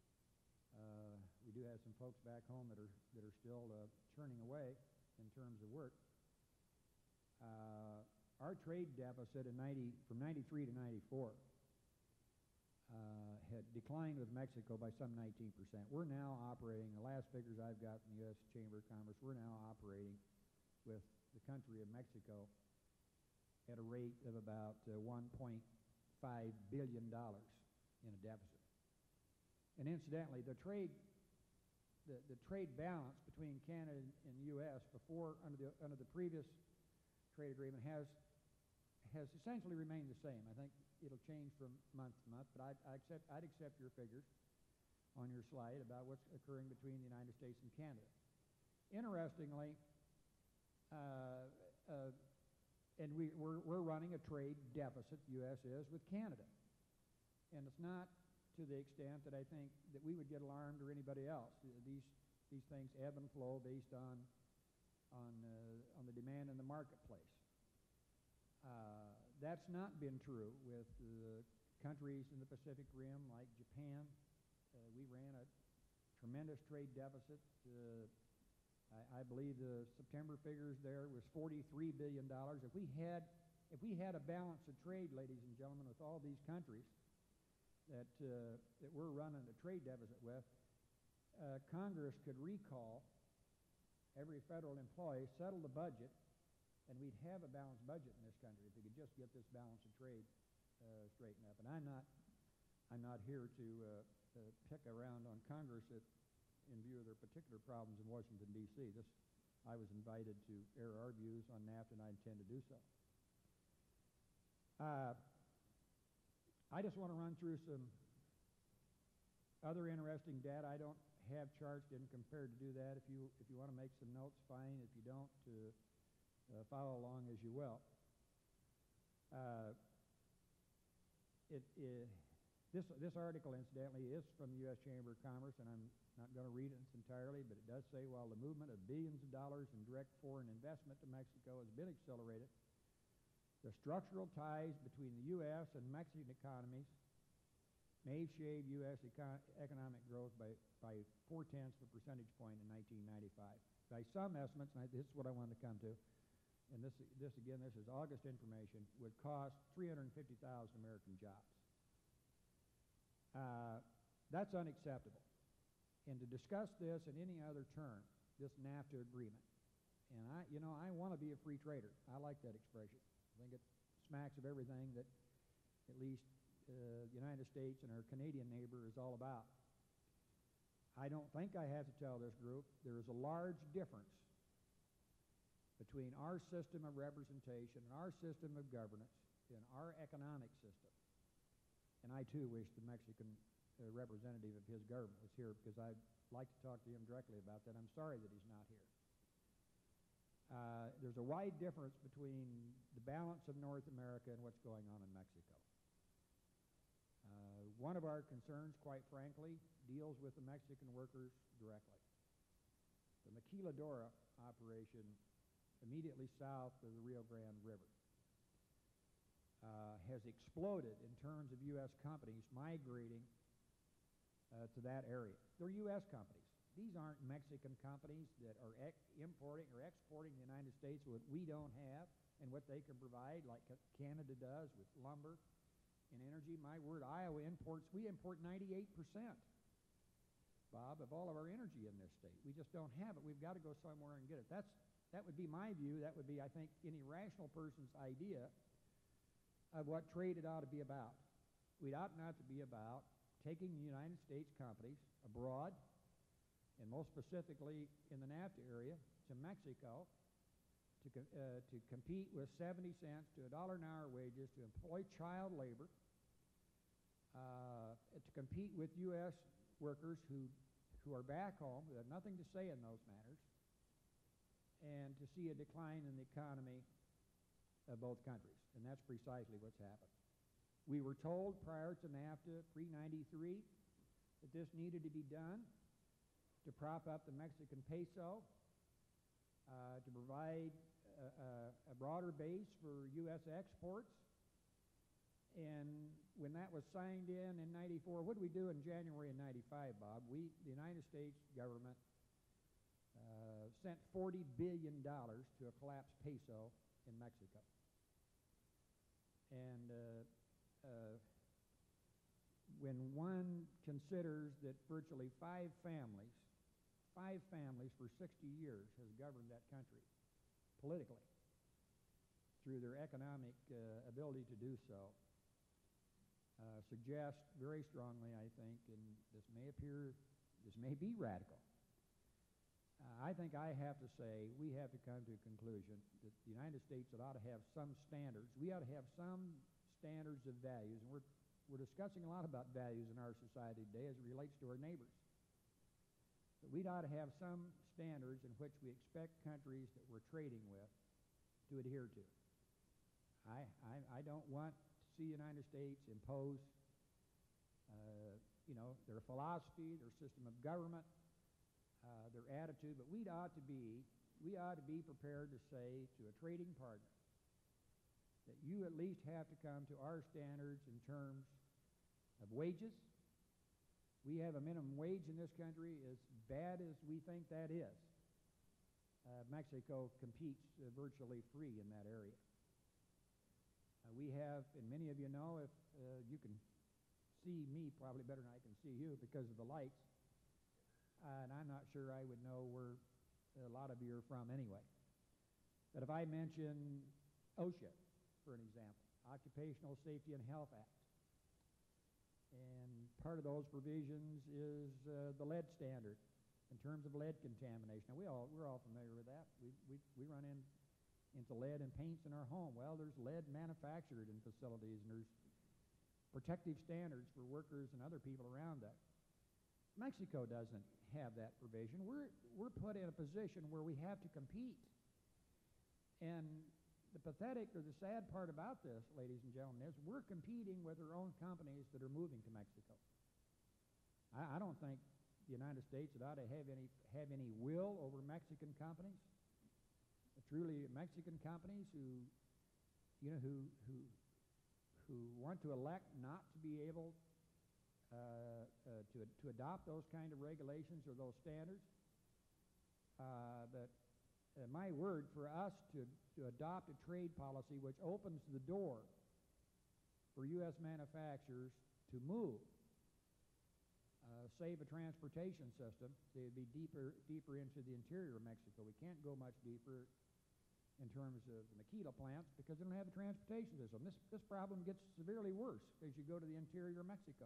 we do have some folks back home that are still churning away in terms of work. Our trade deficit from 93 to 94 had declined with Mexico by some 19%. We're now operating, the last figures I've got from the U.S. Chamber of Commerce, we're now operating with the country of Mexico at a rate of about $1.5 billion in a deficit. And incidentally, the trade the trade balance between Canada and the U.S. before under the previous trade agreement has essentially remained the same. I think it'll change from month to month, but I'd accept your figures on your slide about what's occurring between the United States and Canada. Interestingly, and we're running a trade deficit, the U.S. is, with Canada. And it's not to the extent that I think that we would get alarmed or anybody else. These things ebb and flow based on the demand in the marketplace. That's not been true with countries in the Pacific Rim like Japan. We ran a tremendous trade deficit. I believe the September figures there was $43 billion. If we had a balance of trade, ladies and gentlemen, with all these countries that we're running a trade deficit with, Congress could recall every federal employee, settle the budget, and we'd have a balanced budget in this country if we could just get this balance of trade straightened up. And I'm not here to pick around on Congress in view of their particular problems in Washington, D.C. I was invited to air our views on NAFTA, and I intend to do so. I just want to run through some other interesting data. I don't have charts, didn't compare to do that. If you want to make some notes, fine. If you don't, follow along as you will. This article, incidentally, is from the U.S. Chamber of Commerce, and I'm not going to read it entirely, but it does say, while the movement of billions of dollars in direct foreign investment to Mexico has been accelerated, the structural ties between the U.S. and Mexican economies may shave U.S. economic growth by 0.4 percentage point in 1995. By some estimates, and this is what I wanted to come to, and this is August information, would cost 350,000 American jobs. That's unacceptable. And to discuss this in any other term, this NAFTA agreement, and I want to be a free trader. I like that expression. I think it smacks of everything that at least the United States and our Canadian neighbor is all about. I don't think I have to tell this group there is a large difference between our system of representation and our system of governance and our economic system. And I, too, wish the Mexican representative of his government was here, because I'd like to talk to him directly about that. I'm sorry that he's not here. There's a wide difference between the balance of North America and what's going on in Mexico. One of our concerns, quite frankly, deals with the Mexican workers directly. The Maquiladora operation immediately south of the Rio Grande River has exploded in terms of U.S. companies migrating to that area. They're U.S. companies. These aren't Mexican companies that are importing or exporting to the United States what we don't have and what they can provide, like Canada does with lumber and energy. My word, Iowa we import 98%, Bob, of all of our energy in this state. We just don't have it. We've got to go somewhere and get it. That would be my view. That would be, I think, any rational person's idea of what trade it ought to be about. We ought not to be about taking the United States companies abroad, and most specifically in the NAFTA area, to Mexico, to compete with 70 cents to $1 an hour wages, to employ child labor, to compete with U.S. workers who are back home, who have nothing to say in those matters, and to see a decline in the economy of both countries. And that's precisely what's happened. We were told prior to NAFTA, pre-93, that this needed to be done to prop up the Mexican peso, to provide a broader base for U.S. exports. And when that was signed in 94, what did we do in January of 95, Bob? The United States government sent $40 billion to a collapsed peso in Mexico. And when one considers that virtually five families for 60 years has governed that country politically through their economic ability to do so, suggests very strongly, I think, and this may be radical, I think I have to say we have to come to a conclusion that the United States ought to have some standards. We ought to have some standards of values, and we're discussing a lot about values in our society today as it relates to our neighbors. But we ought to have some standards in which we expect countries that we're trading with to adhere to. I don't want to see the United States impose, their philosophy, their system of government, their attitude, but we ought to be prepared to say to a trading partner that you at least have to come to our standards in terms of wages. We have a minimum wage in this country. As bad as we think that is, Mexico competes virtually free in that area. We have, and many of you know, if you can see me probably better than I can see you because of the lights, and I'm not sure I would know where a lot of you are from anyway. But if I mention OSHA, for an example, Occupational Safety and Health Act, and part of those provisions is the lead standard in terms of lead contamination. Now we're all familiar with that. We run into lead in paints in our home. Well, there's lead manufactured in facilities, and there's protective standards for workers and other people around that. Mexico doesn't have that provision. We're put in a position where we have to compete. And the pathetic or the sad part about this, ladies and gentlemen, is we're competing with our own companies that are moving to Mexico. I don't think the United States ought to have any will over Mexican companies. Truly Mexican companies who want to elect not to be able to adopt those kind of regulations or those standards. But my word, for us to adopt a trade policy which opens the door for U.S. manufacturers to move, save a transportation system, they'd be deeper into the interior of Mexico. We can't go much deeper in terms of the maquila plants because they don't have a transportation system. This problem gets severely worse as you go to the interior of Mexico.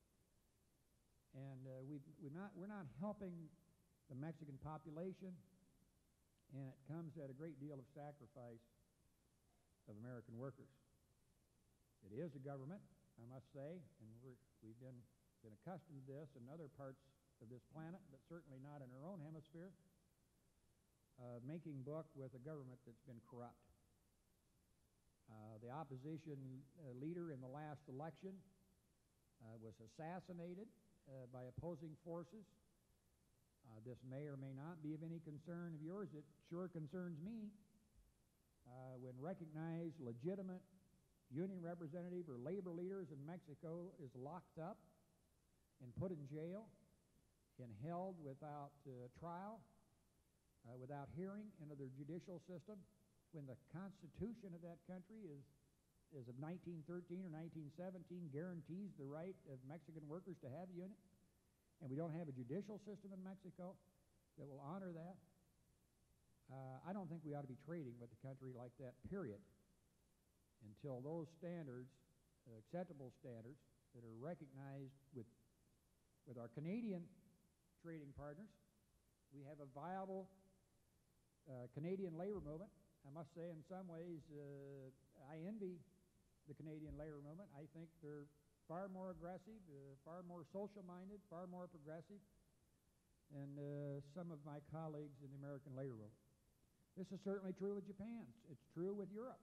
And we're not helping the Mexican population, and it comes at a great deal of sacrifice of American workers. It is a government, I must say, and we've been accustomed to this in other parts of this planet, but certainly not in our own hemisphere, making book with a government that's been corrupt. The opposition leader in the last election was assassinated by opposing forces. This may or may not be of any concern of yours. It sure concerns me when recognized legitimate union representative or labor leaders in Mexico is locked up and put in jail and held without trial, without hearing into their judicial system, when the Constitution of that country is of 1913 or 1917, guarantees the right of Mexican workers to have a union, and we don't have a judicial system in Mexico that will honor that. I don't think we ought to be trading with a country like that, period, until those standards, acceptable standards, that are recognized with our Canadian trading partners. We have a viable Canadian labor movement. I must say, in some ways, I envy the Canadian labor movement. I think they're far more aggressive, far more social-minded, far more progressive than some of my colleagues in the American labor movement. This is certainly true with Japan. It's true with Europe.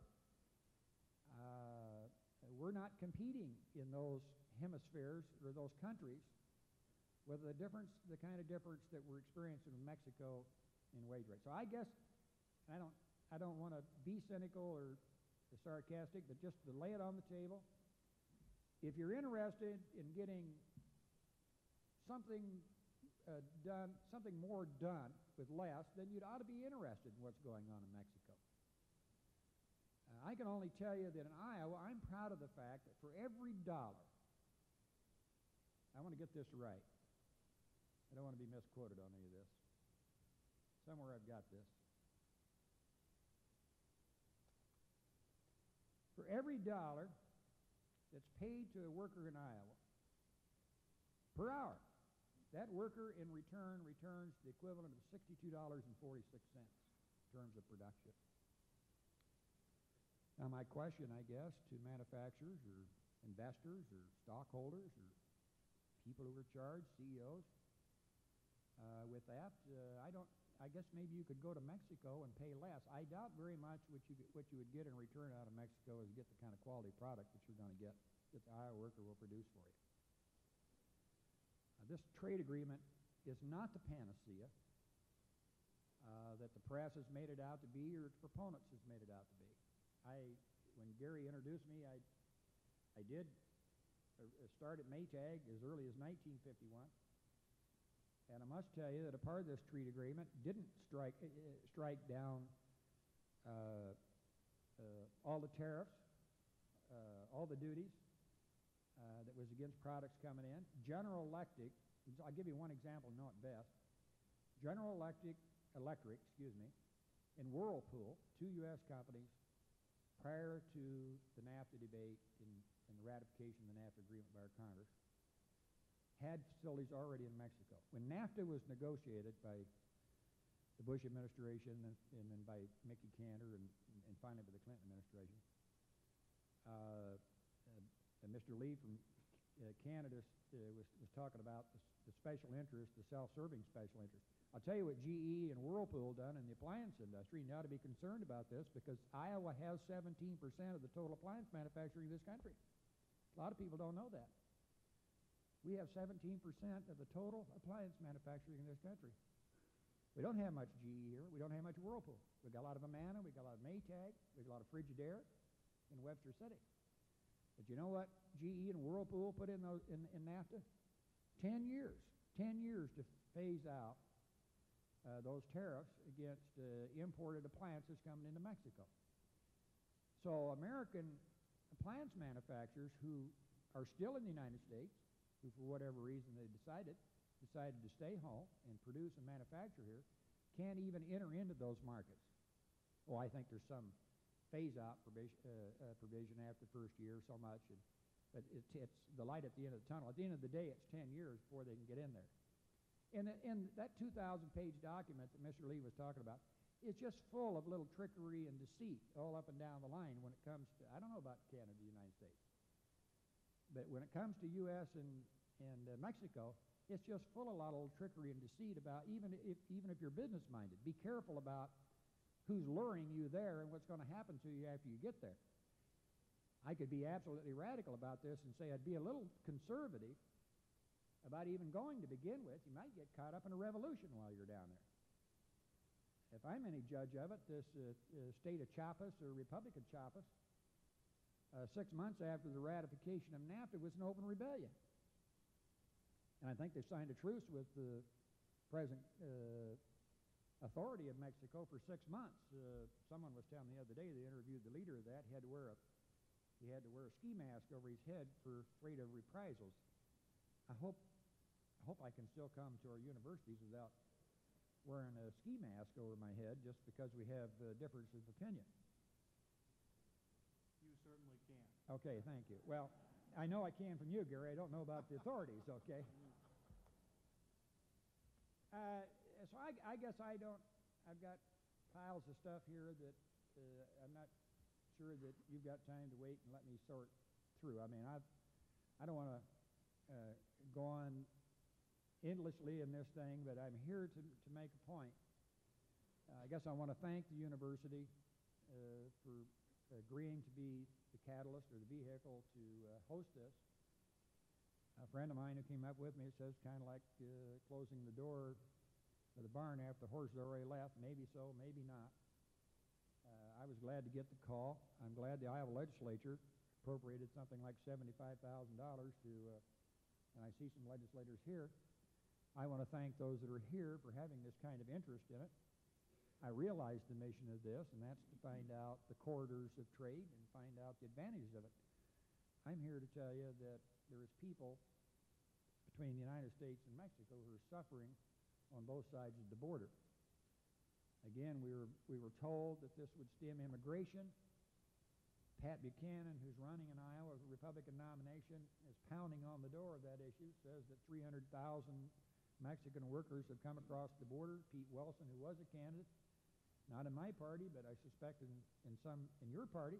We're not competing in those hemispheres or those countries with the kind of difference that we're experiencing in Mexico in wage rate. So I guess I don't want to be cynical or sarcastic, but just to lay it on the table. If you're interested in getting something done, something more done with less, then you'd ought to be interested in what's going on in Mexico. I can only tell you that in Iowa, I'm proud of the fact that for every dollar, I want to get this right. I don't want to be misquoted on any of this. Somewhere I've got this. For every dollar that's paid to a worker in Iowa per hour, That worker in return returns the equivalent of $62.46 in terms of production. Now my question, I guess, to manufacturers or investors or stockholders or people who are charged, CEOs, with that, I guess maybe you could go to Mexico and pay less. I doubt very much what you would get in return out of Mexico is get the kind of quality product that you're going to get that the Iowa worker will produce for you. This trade agreement is not the panacea that the press has made it out to be or its proponents has made it out to be. When Gary introduced me, I did start at Maytag as early as 1951. And I must tell you that a part of this trade agreement didn't strike down all the tariffs, all the duties that was against products coming in. General Electric, I'll give you one example, know it best. General Electric, and Whirlpool, two U.S. companies, prior to the NAFTA debate and the ratification of the NAFTA agreement by our Congress, had facilities already in Mexico. When NAFTA was negotiated by the Bush administration and then by Mickey Cantor and finally by the Clinton administration, Mr. Lee from Canada was talking about the special interest, the self-serving special interest. I'll tell you what GE and Whirlpool done in the appliance industry, and you ought to be concerned about this because Iowa has 17% of the total appliance manufacturing in this country. A lot of people don't know that. We have 17% of the total appliance manufacturing in this country. We don't have much GE here. We don't have much Whirlpool. We've got a lot of Amana. We've got a lot of Maytag. We've got a lot of Frigidaire in Webster City. But you know what GE and Whirlpool put in NAFTA? 10 years. 10 years to phase out those tariffs against imported appliances coming into Mexico. So American appliance manufacturers who are still in the United States, who for whatever reason they decided to stay home and produce and manufacture here, can't even enter into those markets. Oh, I think there's some phase-out provision after the first year so much, but it's the light at the end of the tunnel. At the end of the day, it's 10 years before they can get in there. And that 2,000-page document that Mr. Lee was talking about is just full of little trickery and deceit all up and down the line when it comes to, I don't know about Canada, the United States, but when it comes to U.S. and Mexico, it's just full of a lot of little trickery and deceit about even if you're business-minded. Be careful about who's luring you there and what's going to happen to you after you get there. I could be absolutely radical about this and say I'd be a little conservative about even going to begin with. You might get caught up in a revolution while you're down there. If I'm any judge of it, this state of Chiapas or Republic of Chiapas, 6 months after the ratification of NAFTA was an open rebellion. And I think they signed a truce with the present authority of Mexico for 6 months. Someone was telling me the other day they interviewed the leader of that. He had to wear a ski mask over his head for afraid of reprisals. I hope I can still come to our universities without wearing a ski mask over my head just because we have differences of opinion. You certainly can. Okay, thank you. Well, I know I can from you, Gary. I don't know about the authorities, okay? So I guess I've got piles of stuff here that I'm not sure that you've got time to wait and let me sort through. I mean, I don't want to go on endlessly in this thing, but I'm here to make a point. I guess I want to thank the university for agreeing to be the catalyst or the vehicle to host this. A friend of mine who came up with me says kind of like closing the door of the barn after the horse has already left. Maybe so, maybe not. I was glad to get the call. I'm glad the Iowa legislature appropriated something like $75,000 to, and I see some legislators here. I want to thank those that are here for having this kind of interest in it. I realize the mission of this, and that's to find out the corridors of trade and find out the advantages of it. I'm here to tell you that there is people between the United States and Mexico who are suffering on both sides of the border. Again, we were told that this would stem immigration. Pat Buchanan, who's running in Iowa, a Republican nomination, is pounding on the door of that issue, says that 300,000 Mexican workers have come across the border. Pete Wilson, who was a candidate, not in my party, but I suspect in some in your party,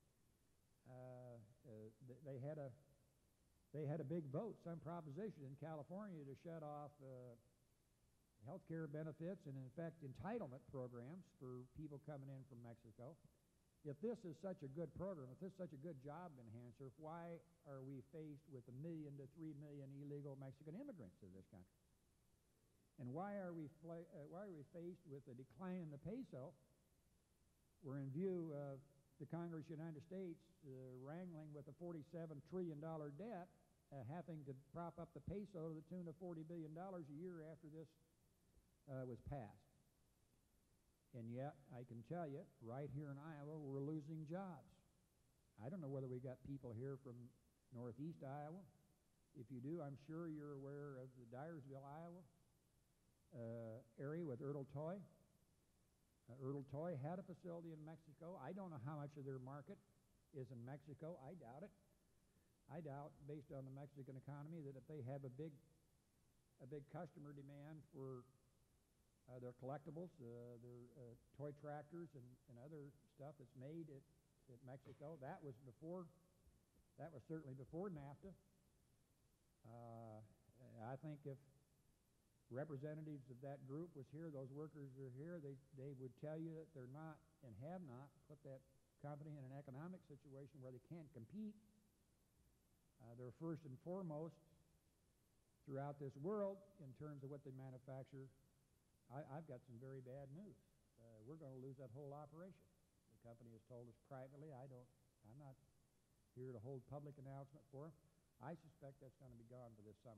they had a big vote, some proposition in California to shut off health care benefits and, in fact, entitlement programs for people coming in from Mexico. If this is such a good program, if this is such a good job enhancer, why are we faced with 1 million to 3 million illegal Mexican immigrants in this country? And why are we faced with a decline in the peso, where in view of the Congress of the United States wrangling with a $47 trillion debt, having to prop up the peso to the tune of $40 billion a year after this was passed? And yet, I can tell you, right here in Iowa, we're losing jobs. I don't know whether we got people here from northeast Iowa. If you do, I'm sure you're aware of the Dyersville, Iowa area with Ertl Toy. Ertl Toy had a facility in Mexico. I don't know how much of their market is in Mexico. I doubt it. I doubt, based on the Mexican economy, that if they have a big customer demand for their collectibles, their toy tractors and other stuff that's made at Mexico. That was certainly before NAFTA. I think if representatives of that group was here, those workers are here, they would tell you that they're not and have not put that company in an economic situation where they can't compete. They're first and foremost throughout this world in terms of what they manufacture. I've got some very bad news. We're going to lose that whole operation. The company has told us privately. I'm not here to hold public announcement for them. I suspect that's going to be gone for this summer.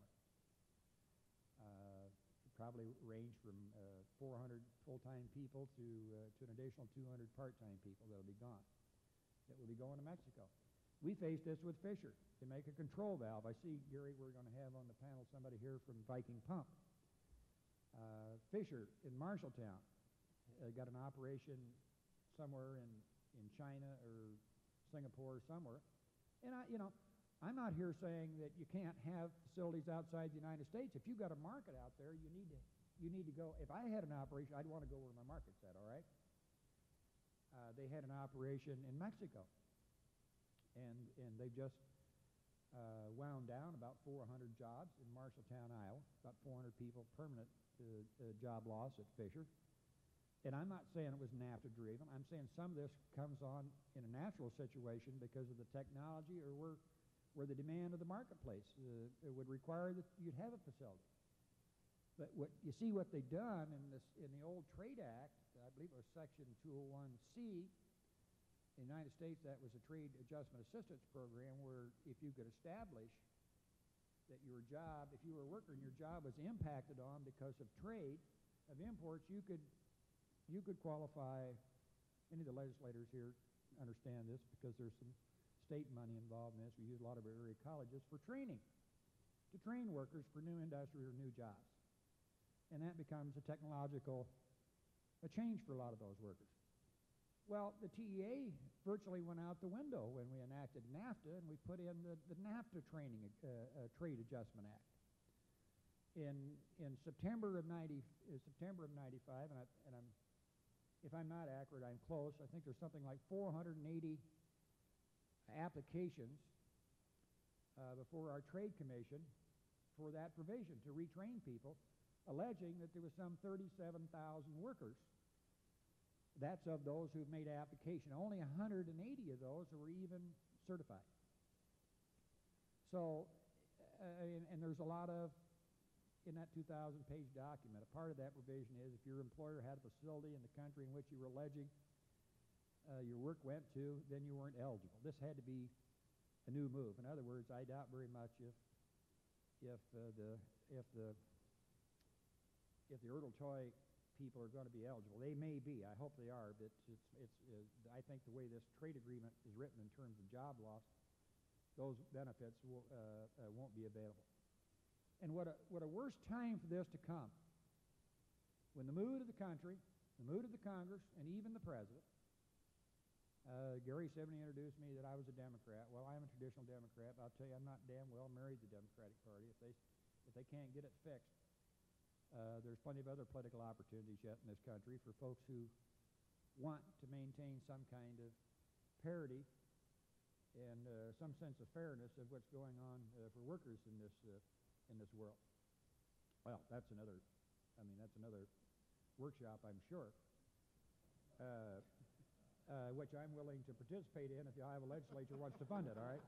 Probably range from 400 full-time people to an additional 200 part-time people that will be gone, that will be going to Mexico. We faced this with Fisher. They make a control valve. I see, Gary, we're going to have on the panel somebody here from Viking Pump. Fisher in Marshalltown got an operation somewhere in China or Singapore or somewhere. And I'm not here saying that you can't have facilities outside the United States. If you've got a market out there, you need to go. If I had an operation, I'd want to go where my market's at, all right? They had an operation in Mexico, and they just wound down about 400 jobs in Marshalltown, Iowa, about 400 people, permanent job loss at Fisher. And I'm not saying it was NAFTA driven. I'm saying some of this comes on in a natural situation because of the technology or where the demand of the marketplace it would require that you'd have a facility. But what they've done in the old Trade Act, I believe it was Section 201C, in the United States, that was a Trade Adjustment Assistance Program where if you could establish that your job, if you were a worker and your job was impacted on because of trade of imports, you could qualify. Any of the legislators here understand this because there's some state money involved in this. We use a lot of our area colleges for training, to train workers for new industry or new jobs. And that becomes a technological change for a lot of those workers. Well, the TEA virtually went out the window when we enacted NAFTA, and we put in the NAFTA Training Trade Adjustment Act. In September of 95, and if I'm not accurate, I'm close. I think there's something like 480 applications before our Trade Commission for that provision to retrain people, alleging that there was some 37,000 workers. That's of those who've made application. Only 180 of those were even certified. So, and there's a lot of, in that 2,000-page document, a part of that provision is if your employer had a facility in the country in which you were alleging your work went to, then you weren't eligible. This had to be a new move. In other words, I doubt very much if the Ertl Toy people are going to be eligible. They may be. I hope they are, but I think the way this trade agreement is written in terms of job loss, those benefits won't be available. And what a worse time for this to come, when the mood of the country, the mood of the Congress, and even the President, Gary Sibney introduced me that I was a Democrat. Well, I'm a traditional Democrat, but I'll tell you, I'm not damn well married to the Democratic Party. If they can't get it fixed, There's plenty of other political opportunities yet in this country for folks who want to maintain some kind of parity and some sense of fairness of what's going on for workers in this world. Well, that's another workshop, I'm sure, which I'm willing to participate in if the Iowa legislature wants to fund it. All right.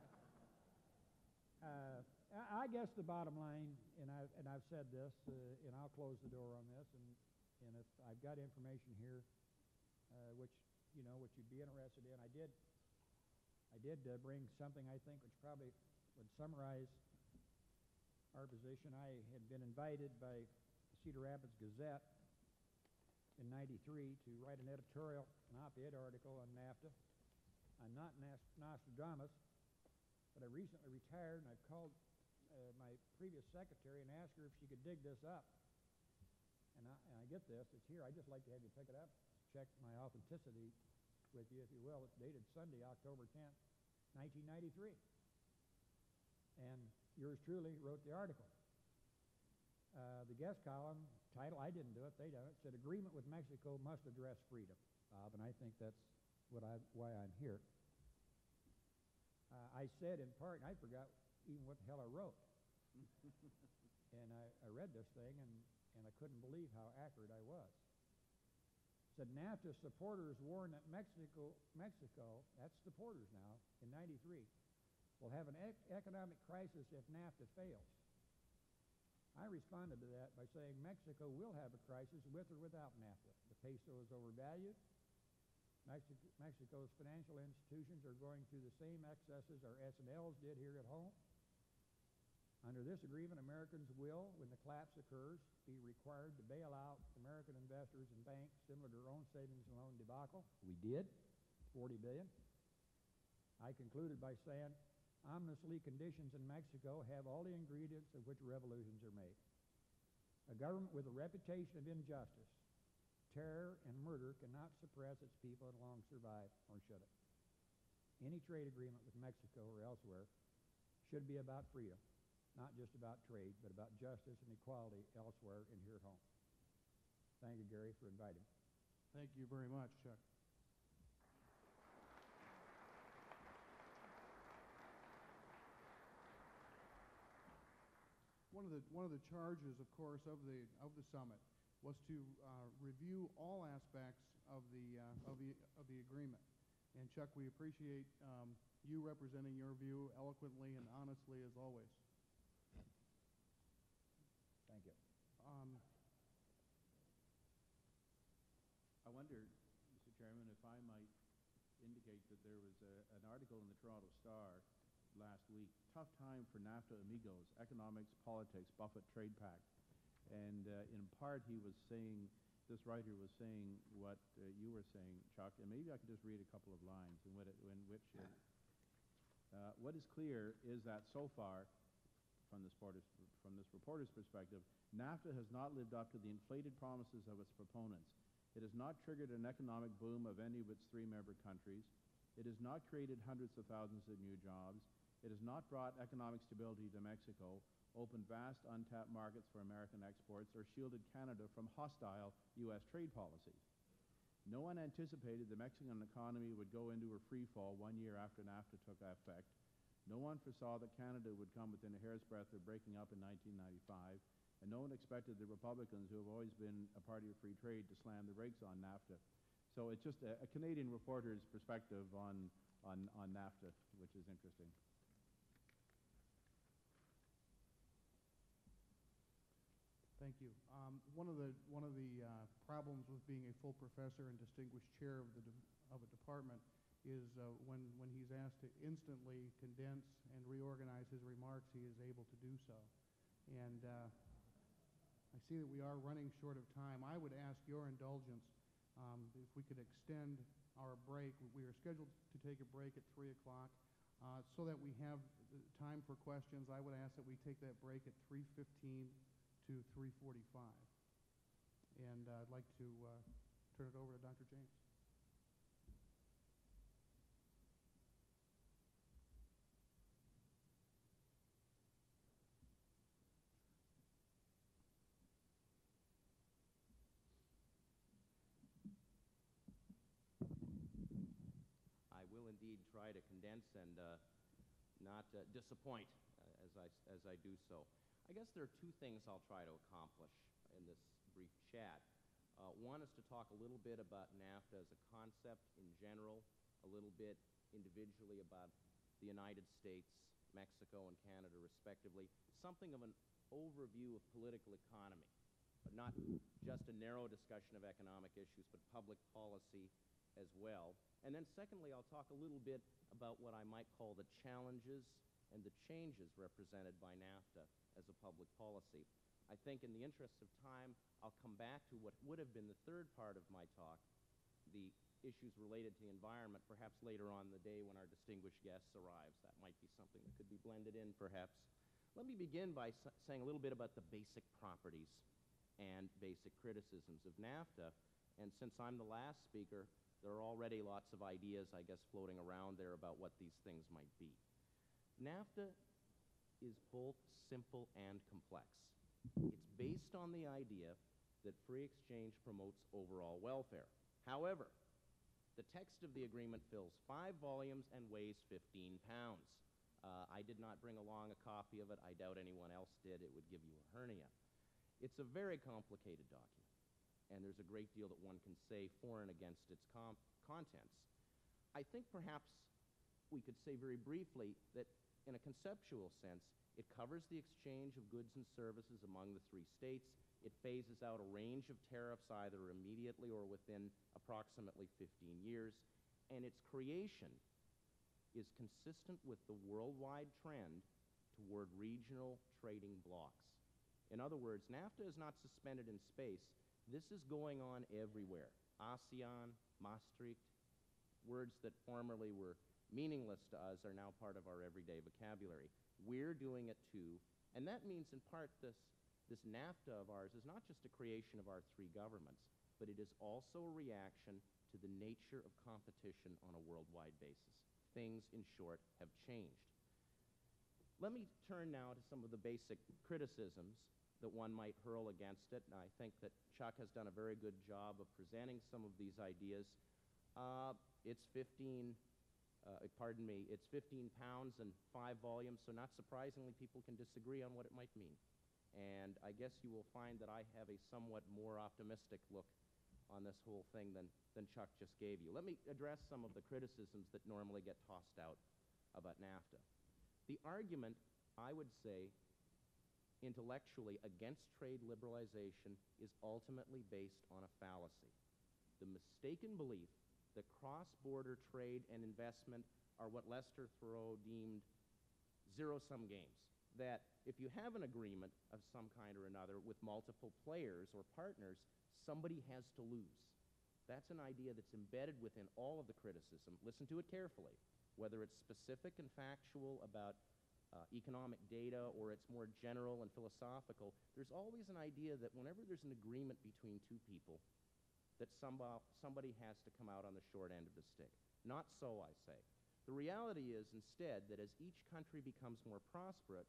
I guess the bottom line, and I've said this, and I'll close the door on this, and if I've got information here, which you'd be interested in, I did bring something I think which probably would summarize our position. I had been invited by the Cedar Rapids Gazette in '93 to write an editorial, an op-ed article on NAFTA. I'm not Nostradamus, but I recently retired, and I've called my previous secretary and asked her if she could dig this up. And I get this. It's here. I'd just like to have you pick it up, check my authenticity with you, if you will. It's dated Sunday, October 10th, 1993. And yours truly wrote the article. The guest column title, I didn't do it, they done it, said Agreement with Mexico Must Address Freedom, Bob, and I think that's why I'm here. I said in part, and I forgot even what the hell I wrote. And I read this thing, and I couldn't believe how accurate I was. It said NAFTA supporters warn that Mexico, that's supporters now, in '93, will have an economic crisis if NAFTA fails. I responded to that by saying Mexico will have a crisis with or without NAFTA. The peso is overvalued. Mexico's financial institutions are going through the same excesses our S&Ls did here at home. Under this agreement, Americans will, when the collapse occurs, be required to bail out American investors and banks similar to our own savings and loan debacle. We did, $40 billion. I concluded by saying, ominously, conditions in Mexico have all the ingredients of which revolutions are made. A government with a reputation of injustice, terror, and murder cannot suppress its people and long survive, or should it? Any trade agreement with Mexico or elsewhere should be about freedom, not just about trade, but about justice and equality elsewhere and here at home. Thank you, Gary, for inviting me. Thank you very much, Chuck. One of the charges, of course, of the summit was to review all aspects of the agreement. And Chuck, we appreciate you representing your view eloquently and honestly as always. Thank you. I wonder, Mr. Chairman, if I might indicate that there was an article in the Toronto Star last week, Tough Time for NAFTA Amigos, Economics, Politics, Buffett Trade Pact. And in part he was saying, this writer was saying what you were saying, Chuck, and maybe I could just read a couple of lines in which what is clear is that so far, from this reporter's perspective, NAFTA has not lived up to the inflated promises of its proponents. It has not triggered an economic boom of any of its three-member countries. It has not created hundreds of thousands of new jobs. It has not brought economic stability to Mexico, opened vast untapped markets for American exports, or shielded Canada from hostile U.S. trade policies. No one anticipated the Mexican economy would go into a free fall 1 year after NAFTA took effect. No one foresaw that Canada would come within a hair's breadth of breaking up in 1995, and no one expected the Republicans, who have always been a party of free trade, to slam the brakes on NAFTA. So it's just a Canadian reporter's perspective on NAFTA, which is interesting. Thank you. One of the problems with being a full professor and distinguished chair of a department is when he's asked to instantly condense and reorganize his remarks, he is able to do so. And I see that we are running short of time. I would ask your indulgence if we could extend our break. We are scheduled to take a break at 3 o'clock. So that we have time for questions, I would ask that we take that break at 3:15 to 3:45. And I'd like to turn it over to Dr. James. indeed try to condense and not disappoint as I do so. I guess there are two things I'll try to accomplish in this brief chat. One is to talk a little bit about NAFTA as a concept in general, a little bit individually about the United States, Mexico, and Canada respectively, something of an overview of political economy, but not just a narrow discussion of economic issues, but public policy as well. And then secondly, I'll talk a little bit about what I might call the challenges and the changes represented by NAFTA as a public policy. I think in the interest of time, I'll come back to what would have been the third part of my talk, the issues related to the environment, perhaps later on in the day when our distinguished guests arrives. That might be something that could be blended in, perhaps. Let me begin by saying a little bit about the basic properties and basic criticisms of NAFTA. And since I'm the last speaker, there are already lots of ideas, I guess, floating around there about what these things might be. NAFTA is both simple and complex. It's based on the idea that free exchange promotes overall welfare. However, the text of the agreement fills 5 volumes and weighs 15 pounds. I did not bring along a copy of it. I doubt anyone else did. It would give you a hernia. It's a very complicated document, and there's a great deal that one can say for and against its contents. I think perhaps we could say very briefly that in a conceptual sense, it covers the exchange of goods and services among the 3 states. It phases out a range of tariffs either immediately or within approximately 15 years. And its creation is consistent with the worldwide trend toward regional trading blocks. In other words, NAFTA is not suspended in space. This is going on everywhere. ASEAN, Maastricht, words that formerly were meaningless to us are now part of our everyday vocabulary. We're doing it too, and that means in part this NAFTA of ours is not just a creation of our 3 governments, but it is also a reaction to the nature of competition on a worldwide basis. Things, in short, have changed. Let me turn now to some of the basic criticisms that one might hurl against it, and I think that Chuck has done a very good job of presenting some of these ideas. It's 15 pounds and 5 volumes, so not surprisingly, people can disagree on what it might mean. And I guess you will find that I have a somewhat more optimistic look on this whole thing than Chuck just gave you. Let me address some of the criticisms that normally get tossed out about NAFTA. The argument, I would say, intellectually against trade liberalization is ultimately based on a fallacy. The mistaken belief that cross-border trade and investment are what Lester Thoreau deemed zero-sum games. That if you have an agreement of some kind or another with multiple players or partners, somebody has to lose. That's an idea that's embedded within all of the criticism. Listen to it carefully. Whether it's specific and factual about economic data or it's more general and philosophical, there's always an idea that whenever there's an agreement between 2 people, that somebody has to come out on the short end of the stick. Not so, I say. The reality is, instead, that as each country becomes more prosperous,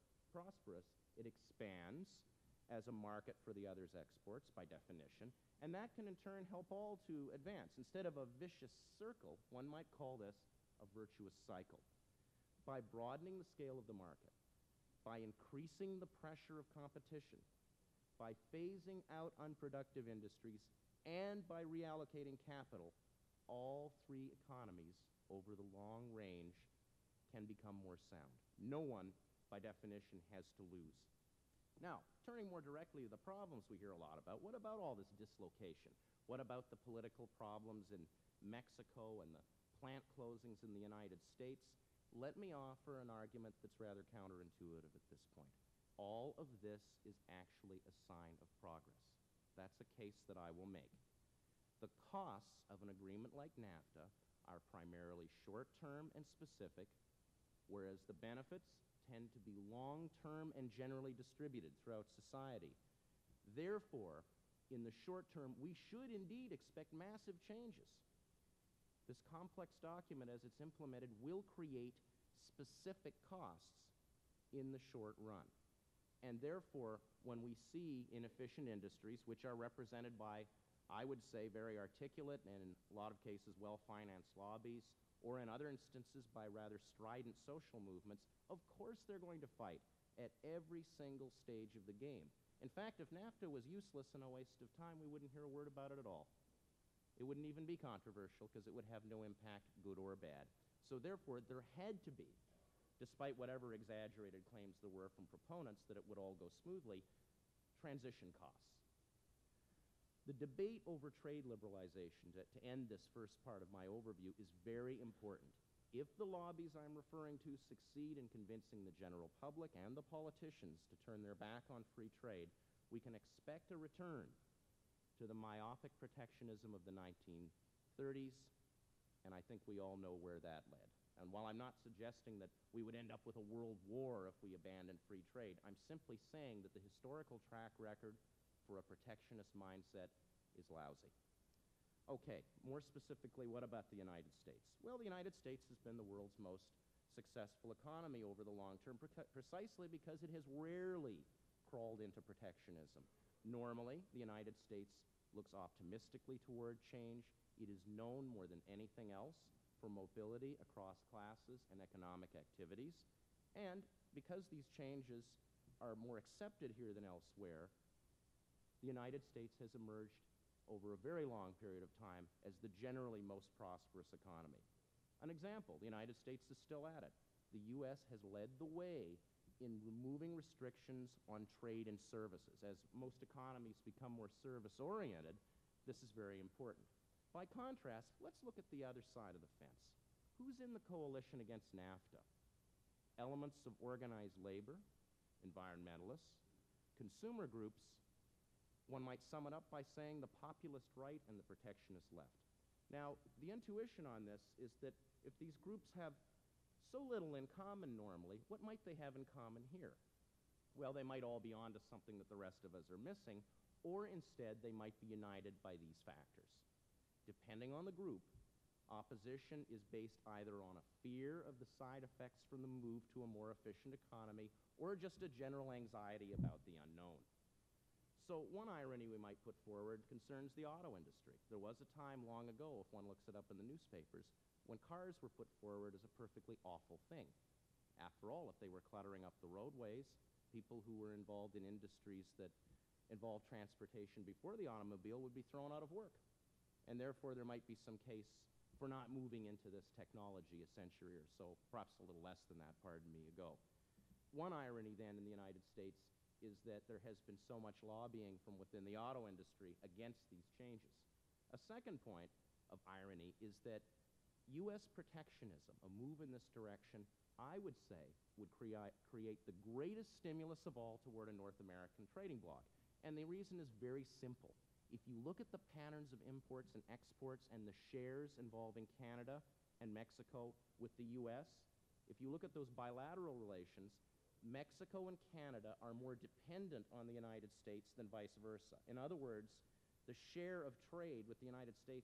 it expands as a market for the other's exports, by definition, and that can in turn help all to advance. Instead of a vicious circle, one might call this a virtuous cycle. By broadening the scale of the market, by increasing the pressure of competition, by phasing out unproductive industries, and by reallocating capital, all 3 economies over the long range can become more sound. No one, by definition, has to lose. Now, turning more directly to the problems we hear a lot about, what about all this dislocation? What about the political problems in Mexico and the plant closings in the United States? Let me offer an argument that's rather counterintuitive at this point. All of this is actually a sign of progress. That's a case that I will make. The costs of an agreement like NAFTA are primarily short-term and specific, whereas the benefits tend to be long-term and generally distributed throughout society. Therefore, in the short term, we should indeed expect massive changes. This complex document, as it's implemented, will create specific costs in the short run. And therefore, when we see inefficient industries, which are represented by, I would say, very articulate and in a lot of cases well-financed lobbies, or in other instances by rather strident social movements, of course they're going to fight at every single stage of the game. In fact, if NAFTA was useless and a waste of time, we wouldn't hear a word about it at all. It wouldn't even be controversial because it would have no impact, good or bad. So therefore, there had to be, despite whatever exaggerated claims there were from proponents that it would all go smoothly, transition costs. The debate over trade liberalization, to end this first part of my overview, is very important. If the lobbies I'm referring to succeed in convincing the general public and the politicians to turn their back on free trade, we can expect a return to the myopic protectionism of the 1930s, and I think we all know where that led. And while I'm not suggesting that we would end up with a world war if we abandoned free trade, I'm simply saying that the historical track record for a protectionist mindset is lousy. Okay, more specifically, what about the United States? Well, the United States has been the world's most successful economy over the long term, precisely because it has rarely crawled into protectionism. Normally, the United States looks optimistically toward change. It is known more than anything else for mobility across classes and economic activities. And because these changes are more accepted here than elsewhere, the United States has emerged over a very long period of time as the generally most prosperous economy. An example, the United States is still at it. The U.S. has led the way in removing restrictions on trade and services. As most economies become more service-oriented, this is very important. By contrast, let's look at the other side of the fence. Who's in the coalition against NAFTA? Elements of organized labor, environmentalists, consumer groups. One might sum it up by saying the populist right and the protectionist left. Now, the intuition on this is that if these groups have so little in common normally, what might they have in common here? Well, they might all be onto something that the rest of us are missing, or instead they might be united by these factors. Depending on the group, opposition is based either on a fear of the side effects from the move to a more efficient economy, or just a general anxiety about the unknown. So one irony we might put forward concerns the auto industry. There was a time long ago, if one looks it up in the newspapers, when cars were put forward as a perfectly awful thing. After all, if they were cluttering up the roadways, people who were involved in industries that involved transportation before the automobile would be thrown out of work. And therefore, there might be some case for not moving into this technology a century or so, perhaps a little less than that, pardon me, ago. One irony then in the United States is that there has been so much lobbying from within the auto industry against these changes. A second point of irony is that U.S. protectionism, a move in this direction, I would say, would create the greatest stimulus of all toward a North American trading bloc. And the reason is very simple. If you look at the patterns of imports and exports and the shares involving Canada and Mexico with the U.S., if you look at those bilateral relations, Mexico and Canada are more dependent on the United States than vice versa. In other words, the share of trade with the United States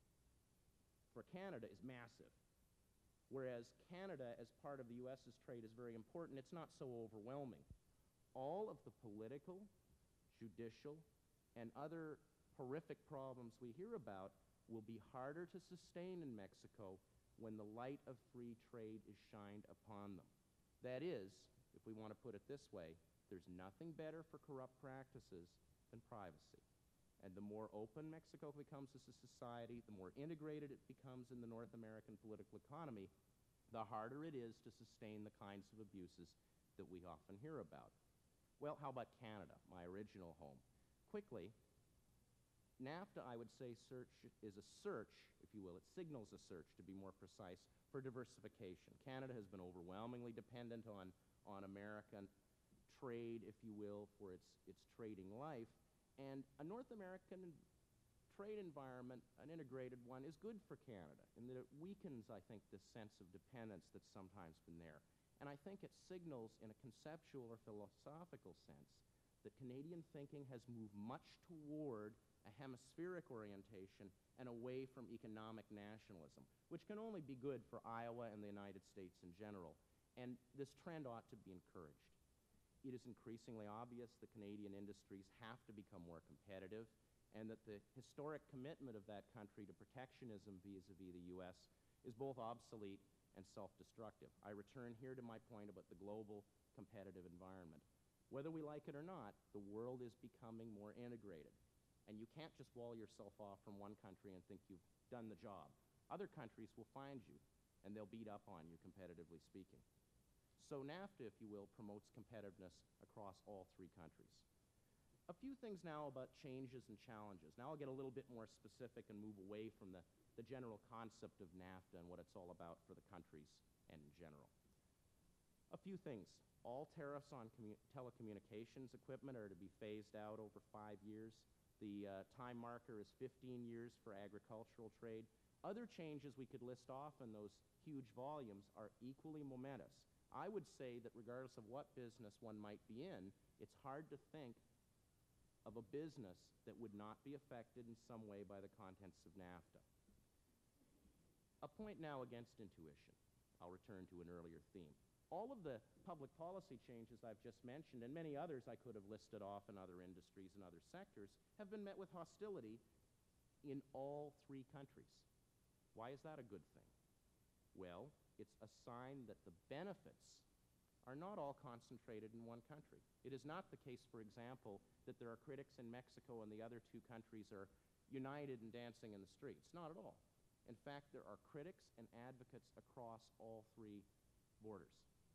for Canada is massive. Whereas Canada, as part of the U.S.'s trade, is very important, it's not so overwhelming. All of the political, judicial, and other horrific problems we hear about will be harder to sustain in Mexico when the light of free trade is shined upon them. That is, if we want to put it this way, there's nothing better for corrupt practices than privacy. And the more open Mexico becomes as a society, the more integrated it becomes in the North American political economy, the harder it is to sustain the kinds of abuses that we often hear about. Well, how about Canada, my original home? Quickly, NAFTA, I would say, is a search, if you will. It signals a search, to be more precise, for diversification. Canada has been overwhelmingly dependent on American trade, if you will, for its trading life. And a North American trade environment, an integrated one, is good for Canada in that it weakens, I think, this sense of dependence that's sometimes been there. And I think it signals in a conceptual or philosophical sense that Canadian thinking has moved much toward a hemispheric orientation and away from economic nationalism, which can only be good for Iowa and the United States in general. And this trend ought to be encouraged. It is increasingly obvious that Canadian industries have to become more competitive, and that the historic commitment of that country to protectionism vis-a-vis the U.S. is both obsolete and self-destructive. I return here to my point about the global competitive environment. Whether we like it or not, the world is becoming more integrated. And you can't just wall yourself off from one country and think you've done the job. Other countries will find you, and they'll beat up on you, competitively speaking. So NAFTA, if you will, promotes competitiveness across all three countries. A few things now about changes and challenges. Now I'll get a little bit more specific and move away from the general concept of NAFTA and what it's all about for the countries and in general. A few things. All tariffs on telecommunications equipment are to be phased out over 5 years. The time marker is 15 years for agricultural trade. Other changes we could list off in those huge volumes are equally momentous. I would say that regardless of what business one might be in, it's hard to think of a business that would not be affected in some way by the contents of NAFTA. A point now against intuition. I'll return to an earlier theme. All of the public policy changes I've just mentioned, and many others I could have listed off in other industries and other sectors, have been met with hostility in all three countries. Why is that a good thing? Well, it's a sign that the benefits are not all concentrated in one country. It is not the case, for example, that there are critics in Mexico and the other two countries are united and dancing in the streets. Not at all. In fact, there are critics and advocates across all three borders.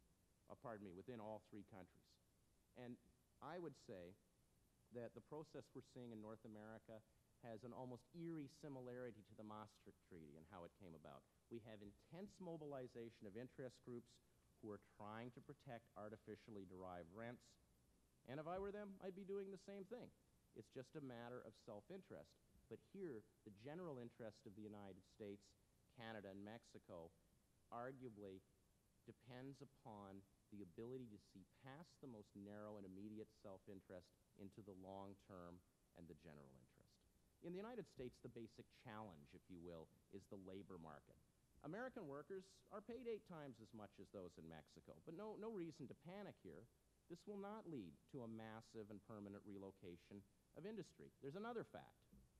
Within all three countries. And I would say that the process we're seeing in North America has an almost eerie similarity to the Maastricht Treaty and how it came about. We have intense mobilization of interest groups who are trying to protect artificially derived rents. And if I were them, I'd be doing the same thing. It's just a matter of self-interest. But here, the general interest of the United States, Canada, and Mexico arguably depends upon the ability to see past the most narrow and immediate self-interest into the long-term and the general interest. In the United States, the basic challenge, if you will, is the labor market. American workers are paid 8 times as much as those in Mexico, but no reason to panic here. This will not lead to a massive and permanent relocation of industry. There's another fact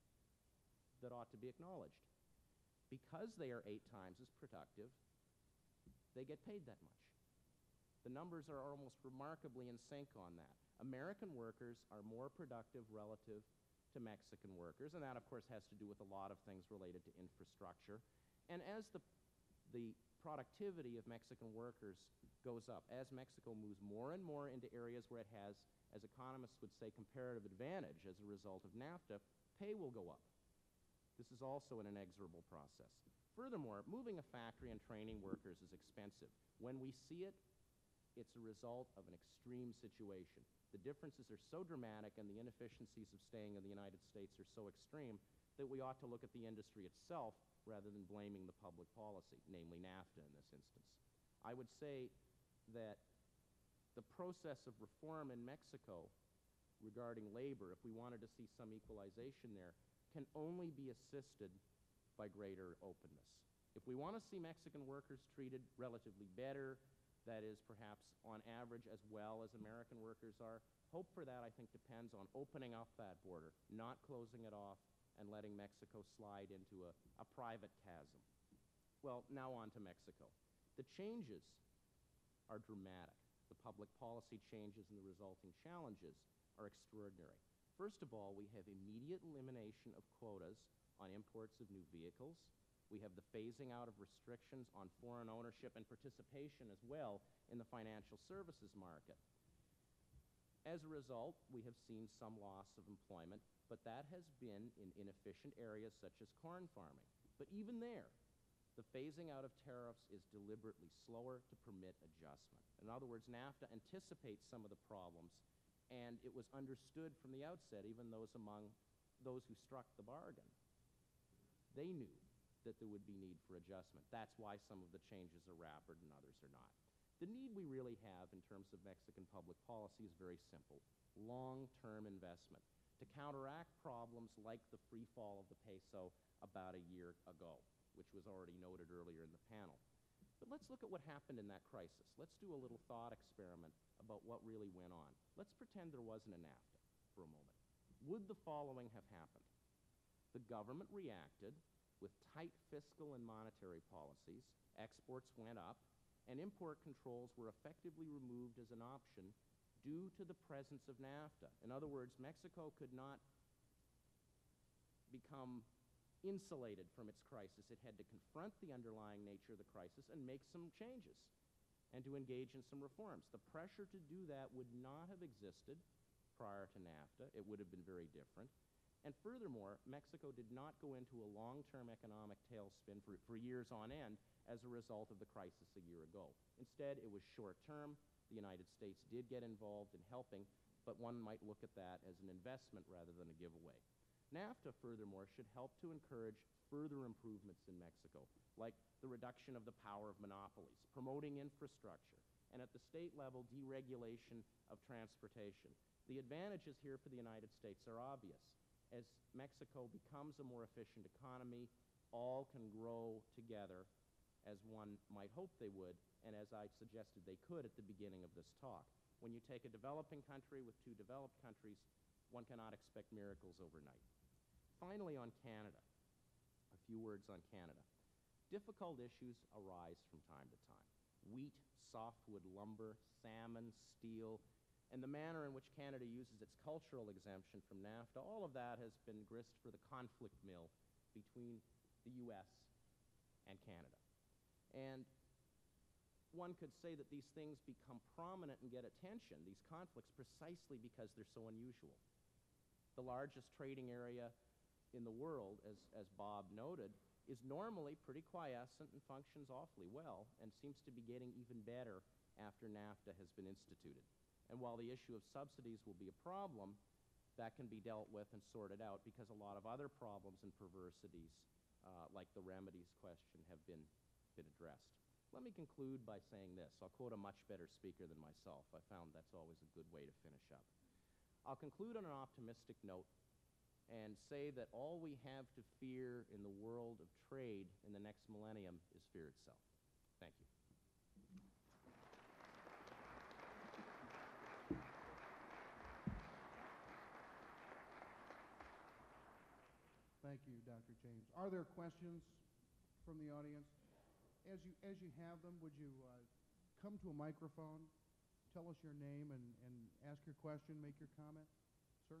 that ought to be acknowledged. Because they are 8 times as productive, they get paid that much. The numbers are almost remarkably in sync on that. American workers are more productive relative to Mexican workers, and that, of course, has to do with a lot of things related to infrastructure. And as the productivity of Mexican workers goes up, as Mexico moves more and more into areas where it has, as economists would say, comparative advantage as a result of NAFTA, pay will go up. This is also an inexorable process. Furthermore, moving a factory and training workers is expensive. When we see it, it's a result of an extreme situation. The differences are so dramatic and the inefficiencies of staying in the United States are so extreme that we ought to look at the industry itself rather than blaming the public policy, namely NAFTA in this instance. I would say that the process of reform in Mexico regarding labor, if we wanted to see some equalization there, can only be assisted by greater openness. If we want to see Mexican workers treated relatively better, that is perhaps on average as well as American workers are, hope for that, I think, depends on opening up that border, not closing it off and letting Mexico slide into a private chasm. Well, now on to Mexico. The changes are dramatic. The public policy changes and the resulting challenges are extraordinary. First of all, we have immediate elimination of quotas on imports of new vehicles. We have the phasing out of restrictions on foreign ownership and participation as well in the financial services market. As a result, we have seen some loss of employment, but that has been in inefficient areas such as corn farming. But even there, the phasing out of tariffs is deliberately slower to permit adjustment. In other words, NAFTA anticipates some of the problems, and it was understood from the outset, even among those who struck the bargain. They knew that there would be need for adjustment. That's why some of the changes are rapid and others are not. The need we really have in terms of Mexican public policy is very simple: long-term investment to counteract problems like the free fall of the peso about a year ago, which was already noted earlier in the panel. But let's look at what happened in that crisis. Let's do a little thought experiment about what really went on. Let's pretend there wasn't a NAFTA for a moment. Would the following have happened? The government reacted with tight fiscal and monetary policies, exports went up, and import controls were effectively removed as an option due to the presence of NAFTA. In other words, Mexico could not become insulated from its crisis. It had to confront the underlying nature of the crisis and make some changes and to engage in some reforms. The pressure to do that would not have existed prior to NAFTA. It would have been very different. And furthermore, Mexico did not go into a long-term economic tailspin for years on end as a result of the crisis a year ago. Instead, it was short-term. The United States did get involved in helping, but one might look at that as an investment rather than a giveaway. NAFTA, furthermore, should help to encourage further improvements in Mexico, like the reduction of the power of monopolies, promoting infrastructure, and at the state level, deregulation of transportation. The advantages here for the United States are obvious. As Mexico becomes a more efficient economy, all can grow together as one might hope they would, and as I suggested they could at the beginning of this talk. When you take a developing country with two developed countries, one cannot expect miracles overnight. Finally, on Canada, a few words on Canada. Difficult issues arise from time to time. Wheat, softwood lumber, salmon, steel, and the manner in which Canada uses its cultural exemption from NAFTA, all of that has been grist for the conflict mill between the U.S. and Canada. And one could say that these things become prominent and get attention, these conflicts, precisely because they're so unusual. The largest trading area in the world, as Bob noted, is normally pretty quiescent and functions awfully well and seems to be getting even better after NAFTA has been instituted. And while the issue of subsidies will be a problem, that can be dealt with and sorted out because a lot of other problems and perversities, like the remedies question, have been addressed. Let me conclude by saying this. I'll quote a much better speaker than myself. I found that's always a good way to finish up. I'll conclude on an optimistic note and say that all we have to fear in the world of trade in the next millennium is fear itself. Thank you. Thank you, Dr. James. Are there questions from the audience? As you have them, would you come to a microphone, tell us your name, and ask your question, make your comment? Sir?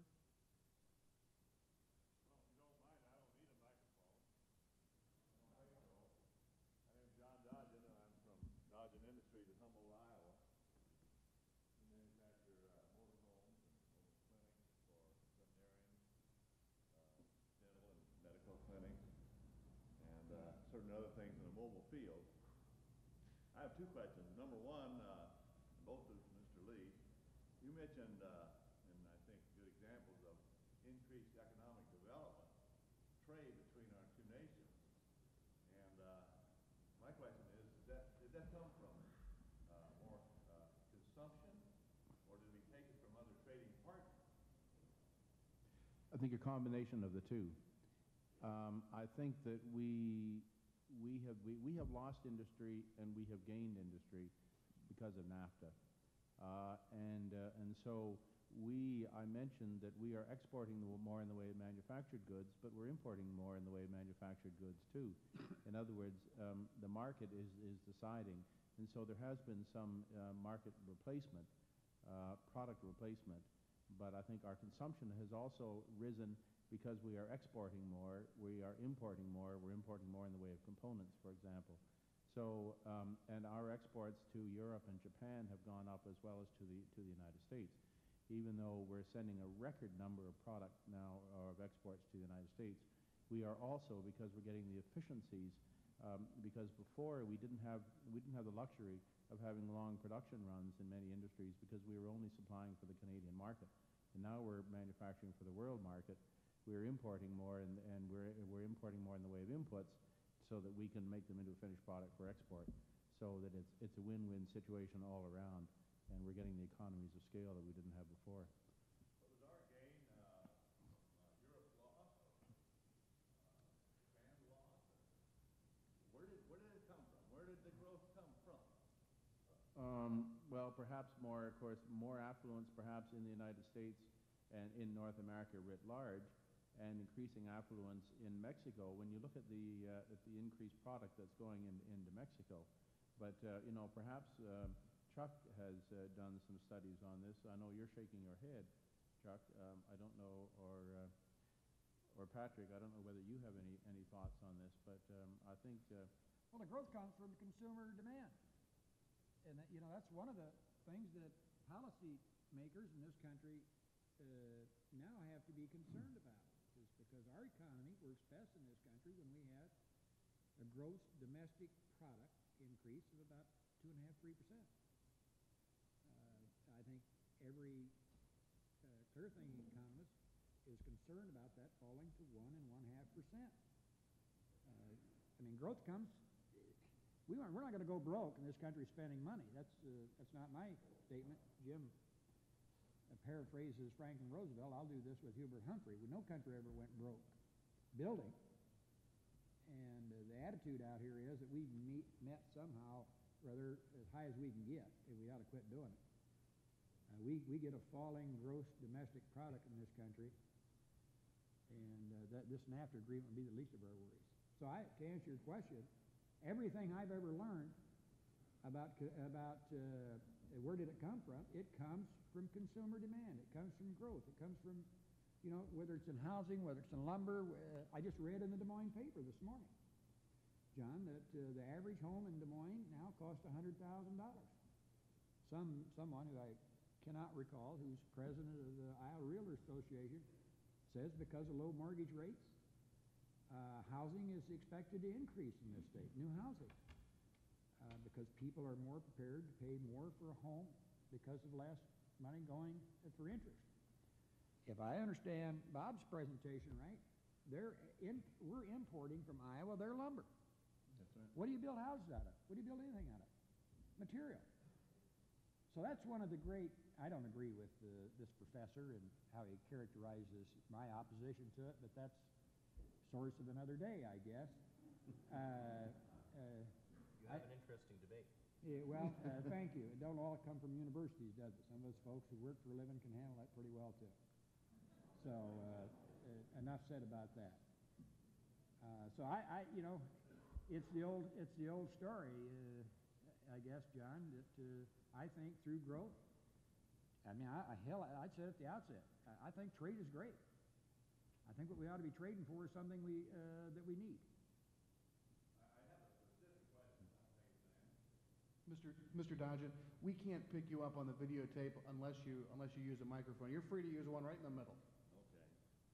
Certain other things in the mobile field. I have two questions. Number one, both of Mr. Lee, you mentioned, and I think good examples of increased economic development, trade between our two nations. And my question is did that come from more consumption, or did we take it from other trading partners? I think a combination of the two. I think that we have lost industry and we have gained industry because of NAFTA, and so I mentioned that we are exporting more in the way of manufactured goods, but we're importing more in the way of manufactured goods too. In other words, the market is deciding, and so there has been some market replacement, product replacement, but I think our consumption has also risen because we are exporting more, we are importing more, we're importing more in the way of components, for example. So, and our exports to Europe and Japan have gone up as well as to the United States. Even though we're sending a record number of product now, or of exports to the United States, we are also, because we're getting the efficiencies, because before we didn't have the luxury of having long production runs in many industries because we were only supplying for the Canadian market. And now we're manufacturing for the world market. We're importing more, and we're importing more in the way of inputs so that we can make them into a finished product for export, so that it's a win-win situation all around, and we're getting the economies of scale that we didn't have before. Well, was our gain Europe's loss, or Japan's loss? Where did it come from? Where did the growth come from? Well, perhaps more, of course, more affluence perhaps in the United States and in North America writ large, and increasing affluence in Mexico when you look at the increased product that's going into Mexico. But, perhaps Chuck has done some studies on this. I know you're shaking your head, Chuck. I don't know, or Patrick, I don't know whether you have any thoughts on this, but I think... Well, the growth comes from consumer demand. And, that's one of the things that policy makers in this country now have to be concerned about, is because our economy works best in this country when we have a gross domestic product increase of about 2.5–3%. I think every clear-thinking economist is concerned about that falling to 1 and 1/2%. Growth comes. We're not going to go broke in this country spending money. That's not my statement. Jim paraphrases Franklin Roosevelt. I'll do this with Hubert Humphrey. No country ever went broke building. And the attitude out here is that we've met somehow, rather as high as we can get, and we ought to quit doing it. We get a falling gross domestic product in this country, and this NAFTA agreement would be the least of our worries. So to answer your question, everything I've ever learned about where did it come from? It comes from consumer demand. It comes from growth. It comes from, whether it's in housing, whether it's in lumber. I just read in the Des Moines paper this morning, John, that the average home in Des Moines now costs $100,000. Someone who I cannot recall, who's president of the Iowa Realtor Association, says because of low mortgage rates, housing is expected to increase in this state, new housing, because people are more prepared to pay more for a home because of less money going for interest. If I understand Bob's presentation right, we're importing from Iowa their lumber. That's right. What do you build houses out of? What do you build anything out of? Material. So that's one of the great, I don't agree with this professor and how he characterizes my opposition to it, but that's source of another day, I guess. You have an interesting debate. Yeah, well, thank you. It don't all come from universities, does it? Some of those folks who work for a living can handle that pretty well, too. So, enough said about that. So it's the old story, I guess, John, that I think through growth, I said at the outset, I think trade is great. I think what we ought to be trading for is something that we need. I have a specific question about trade finance. Mr. Dodgen, we can't pick you up on the videotape unless you use a microphone. You're free to use one right in the middle. Okay.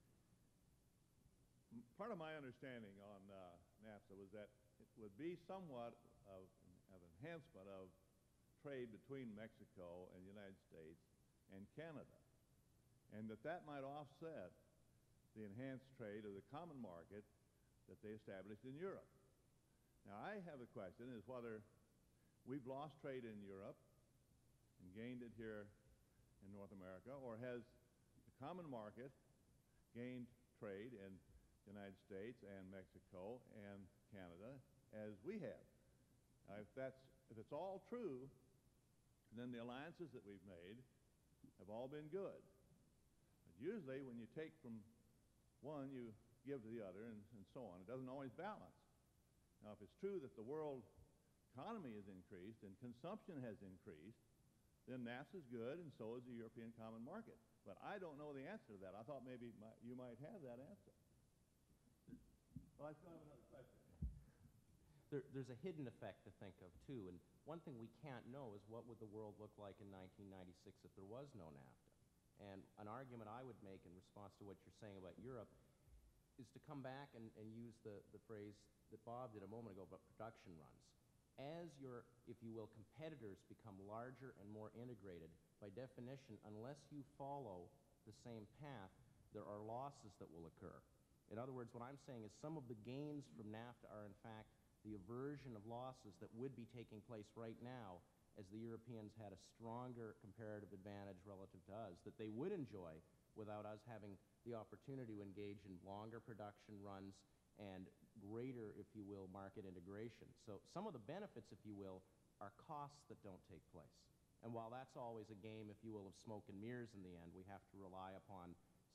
Part of my understanding on NAFTA was that it would be somewhat of enhancement of trade between Mexico and the United States and Canada, and that might offset the enhanced trade of the common market that they established in Europe. Now, I have a question is whether we've lost trade in Europe and gained it here in North America, or has the common market gained trade in the United States and Mexico and Canada as we have? Now, if it's all true, then the alliances that we've made have all been good. But usually when you take from one, you give to the other, and so on. It doesn't always balance. Now, if it's true that the world economy has increased and consumption has increased, then NAFTA is good, and so is the European Common Market. But I don't know the answer to that. I thought maybe you might have that answer. Well, I still have another question. There's a hidden effect to think of, too. And one thing we can't know is what would the world look like in 1996 if there was no NAFTA. And an argument I would make in response to what you're saying about Europe is to come back and use the phrase that Bob did a moment ago about production runs. As your, if you will, competitors become larger and more integrated, by definition, unless you follow the same path, there are losses that will occur. In other words, what I'm saying is some of the gains from NAFTA are, in fact, the aversion of losses that would be taking place right now as the Europeans had a stronger comparative advantage relative to us that they would enjoy without us having the opportunity to engage in longer production runs and greater, if you will, market integration. So some of the benefits, if you will, are costs that don't take place. And while that's always a game, if you will, of smoke and mirrors in the end, we have to rely upon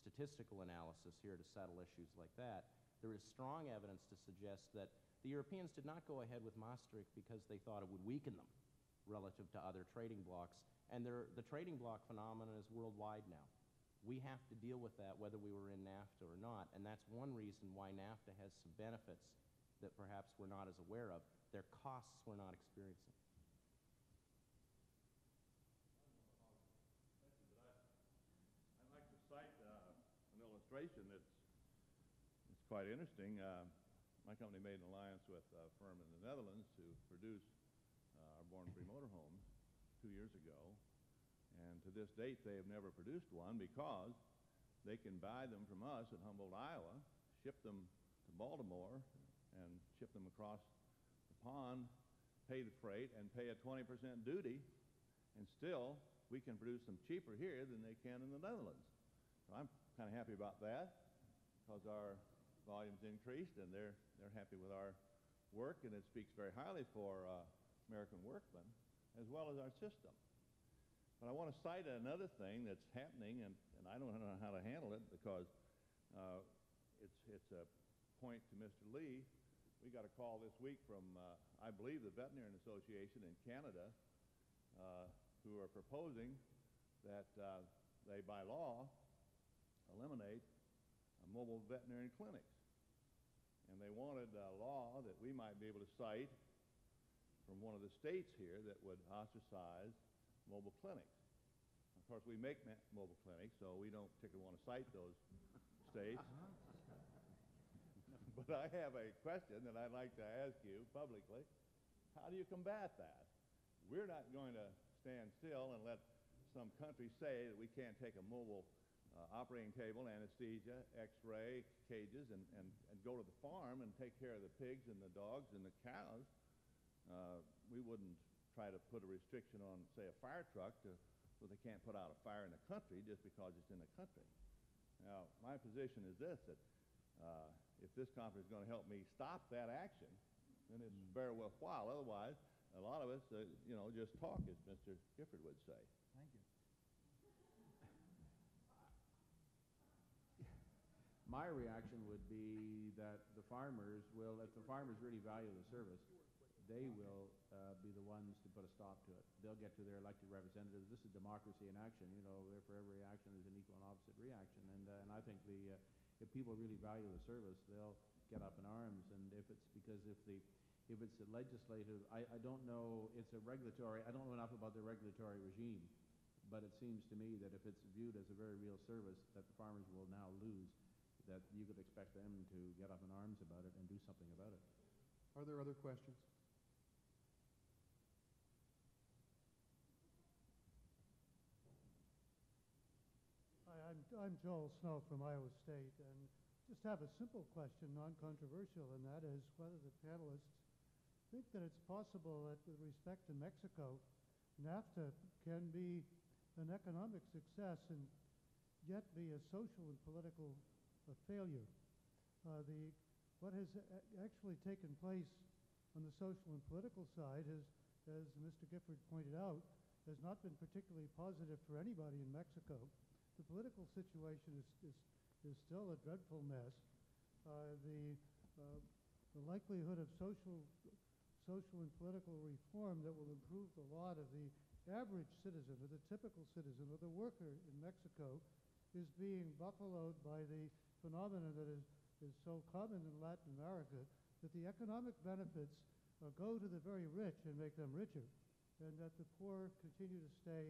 statistical analysis here to settle issues like that. There is strong evidence to suggest that the Europeans did not go ahead with Maastricht because they thought it would weaken them relative to other trading blocs, and the trading bloc phenomenon is worldwide now. We have to deal with that whether we were in NAFTA or not, and that's one reason why NAFTA has some benefits that perhaps we're not as aware of. Their costs we're not experiencing. I'd like to cite an illustration that's quite interesting. My company made an alliance with a firm in the Netherlands to produce our born-free motorhomes 2 years ago. And to this date, they have never produced one because they can buy them from us at Humboldt, Iowa, ship them to Baltimore, and ship them across the pond, pay the freight, and pay a 20% duty, and still we can produce them cheaper here than they can in the Netherlands. So I'm kind of happy about that because our volume's increased, and they're happy with our work, and it speaks very highly for American workmen as well as our system. But I want to cite another thing that's happening, and I don't know how to handle it because it's a point to Mr. Lee. We got a call this week from, I believe, the Veterinarian Association in Canada, who are proposing that they, by law, eliminate mobile veterinary clinics. And they wanted a law that we might be able to cite from one of the states here that would ostracize mobile clinics. Of course, we make mobile clinics, so we don't particularly want to cite those states. But I have a question that I'd like to ask you publicly. How do you combat that? We're not going to stand still and let some country say that we can't take a mobile operating table, anesthesia, x-ray, cages, and go to the farm and take care of the pigs and the dogs and the cows. We wouldn't try to put a restriction on, say, a fire truck so they can't put out a fire in the country just because it's in the country. Now, my position is this, that if this conference is going to help me stop that action, then it's very worthwhile. Otherwise, a lot of us, just talk, as Mr. Gifford would say. Thank you. My reaction would be that the farmers will, if the farmers really value the service, they will be the ones to put a stop to it. They'll get to their elected representatives. This is democracy in action. For every action there's an equal and opposite reaction. And I think if people really value the service, they'll get up in arms. And if it's a legislative, I don't know, it's a regulatory, I don't know enough about the regulatory regime, but it seems to me that if it's viewed as a very real service that the farmers will now lose, that you could expect them to get up in arms about it and do something about it. Are there other questions? Hi, I'm Joel Snow from Iowa State, and just have a simple question, non-controversial, and that is whether the panelists think that it's possible that with respect to Mexico, NAFTA can be an economic success and yet be a social and political failure. What has actually taken place on the social and political side, as Mr. Gifford pointed out, has not been particularly positive for anybody in Mexico. The political situation is still a dreadful mess. The likelihood of social and political reform that will improve the lot of the average citizen, or the typical citizen, or the worker in Mexico is being buffaloed by the phenomenon that is so common in Latin America, that the economic benefits go to the very rich and make them richer, and that the poor continue to stay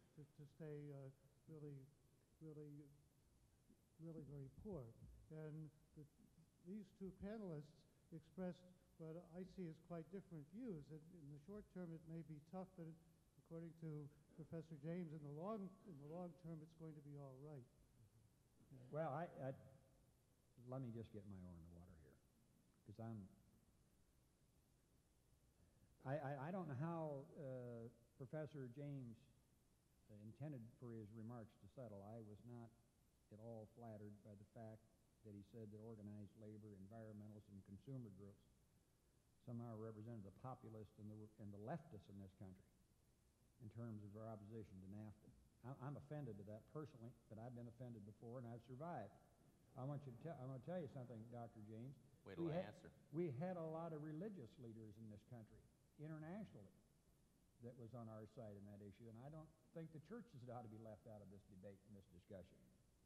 really very poor. And these two panelists expressed what I see as quite different views. In the short term, it may be tough, but according to Professor James, in the long term, it's going to be all right. Well, let me just get my oar in the water here, because I don't know how Professor James intended for his remarks to settle. I was not at all flattered by the fact that he said that organized labor, environmentalists, and consumer groups somehow represented the populists and the leftists in this country in terms of our opposition to NAFTA. I'm offended to that personally, but I've been offended before and I've survived. I'm going to tell you something, Dr. James. Wait till I answer. We had a lot of religious leaders in this country, internationally, that was on our side in that issue, and I don't think the churches ought to be left out of this debate and this discussion.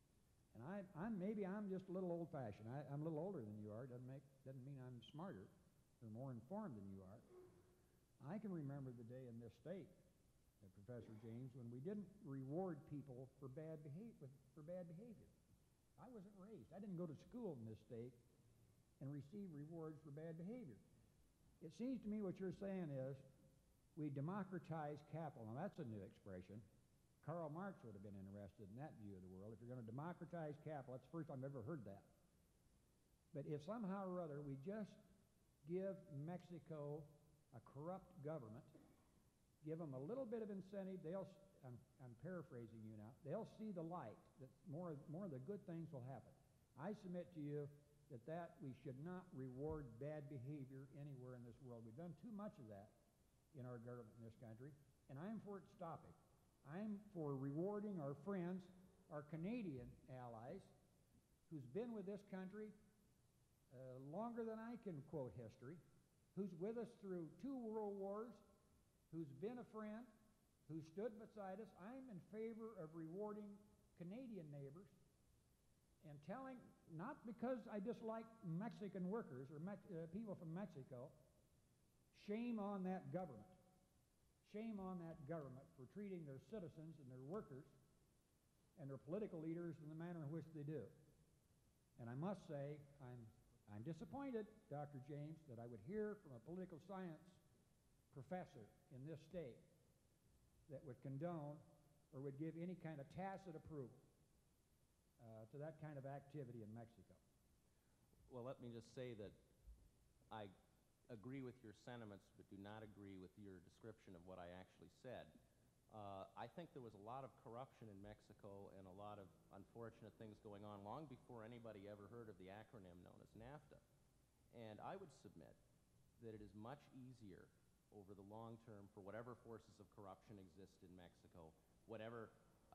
And maybe I'm just a little old-fashioned. I'm a little older than you are. Doesn't mean I'm smarter or more informed than you are. I can remember the day in this state, Professor James, when we didn't reward people for bad behavior. I wasn't raised. I didn't go to school in this state and receive rewards for bad behavior. It seems to me what you're saying is we democratize capital. Now, that's a new expression. Karl Marx would have been interested in that view of the world. If you're going to democratize capital, that's the first time I've ever heard that. But if somehow or other we just give Mexico a corrupt government, give them a little bit of incentive, I'm paraphrasing you now, they'll see the light, that more of the good things will happen. I submit to you that we should not reward bad behavior anywhere in this world. We've done too much of that in our government in this country, and I'm for it stopping. I'm for rewarding our friends, our Canadian allies, who's been with this country longer than I can quote history, who's with us through 2 world wars, who's been a friend, who stood beside us. I'm in favor of rewarding Canadian neighbors and telling, not because I dislike Mexican workers or people from Mexico, shame on that government. Shame on that government for treating their citizens and their workers and their political leaders in the manner in which they do. And I must say, I'm disappointed, Dr. James, that I would hear from a political science professor in this state that would condone or would give any kind of tacit approval to that kind of activity in Mexico. Well, let me just say that I agree with your sentiments, but do not agree with your description of what I actually said. I think there was a lot of corruption in Mexico and a lot of unfortunate things going on long before anybody ever heard of the acronym known as NAFTA. And I would submit that it is much easier over the long term for whatever forces of corruption exist in Mexico, whatever,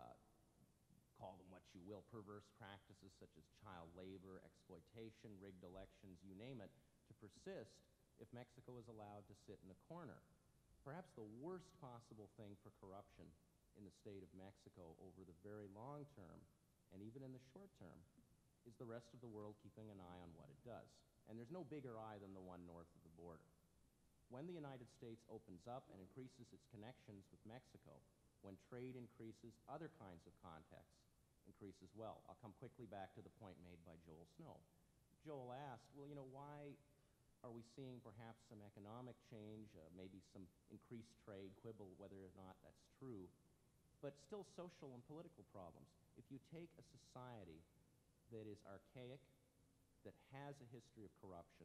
call them what you will, perverse practices such as child labor, exploitation, rigged elections, you name it, to persist if Mexico is allowed to sit in a corner. Perhaps the worst possible thing for corruption in the state of Mexico over the very long term, and even in the short term, is the rest of the world keeping an eye on what it does. And there's no bigger eye than the one north of the border. When the United States opens up and increases its connections with Mexico, when trade increases, other kinds of contacts increase as well. I'll come quickly back to the point made by Joel Snow. Joel asked, well, why are we seeing perhaps some economic change, maybe some increased trade, quibble whether or not that's true, but still social and political problems? If you take a society that is archaic, that has a history of corruption,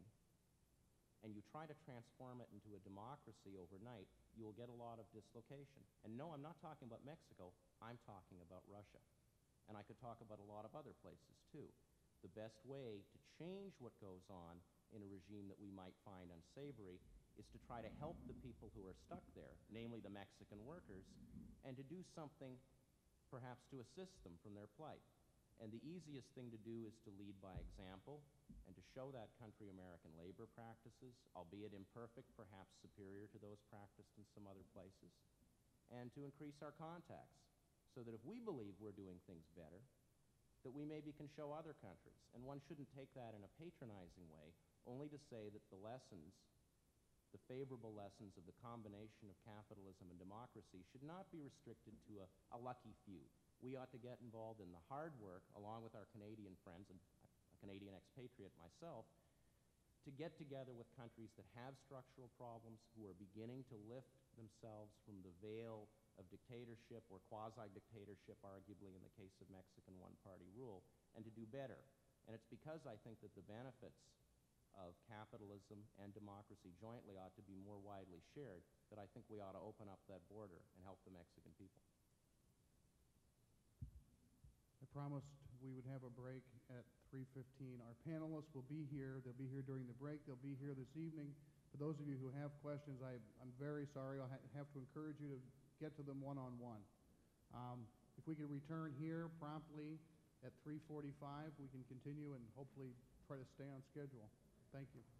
and you try to transform it into a democracy overnight, you will get a lot of dislocation. And no, I'm not talking about Mexico, I'm talking about Russia. And I could talk about a lot of other places too. The best way to change what goes on in a regime that we might find unsavory is to try to help the people who are stuck there, namely the Mexican workers, and to do something perhaps to assist them from their plight. And the easiest thing to do is to lead by example and to show that country American labor practices, albeit imperfect, perhaps superior to those practiced in some other places, and to increase our contacts so that if we believe we're doing things better, that we maybe can show other countries. And one shouldn't take that in a patronizing way, only to say that the lessons, the favorable lessons of the combination of capitalism and democracy should not be restricted to a lucky few. We ought to get involved in the hard work, along with our Canadian friends, and a Canadian expatriate myself, to get together with countries that have structural problems, who are beginning to lift themselves from the veil of dictatorship or quasi-dictatorship, arguably in the case of Mexican one-party rule, and to do better. And it's because I think that the benefits of capitalism and democracy jointly ought to be more widely shared that I think we ought to open up that border and help the Mexican people. I promised we would have a break at 3:15. Our panelists will be here. They'll be here during the break. They'll be here this evening. For those of you who have questions, I'm very sorry. I'll have to encourage you to get to them one-on-one. If we could return here promptly at 3:45, we can continue and hopefully try to stay on schedule. Thank you.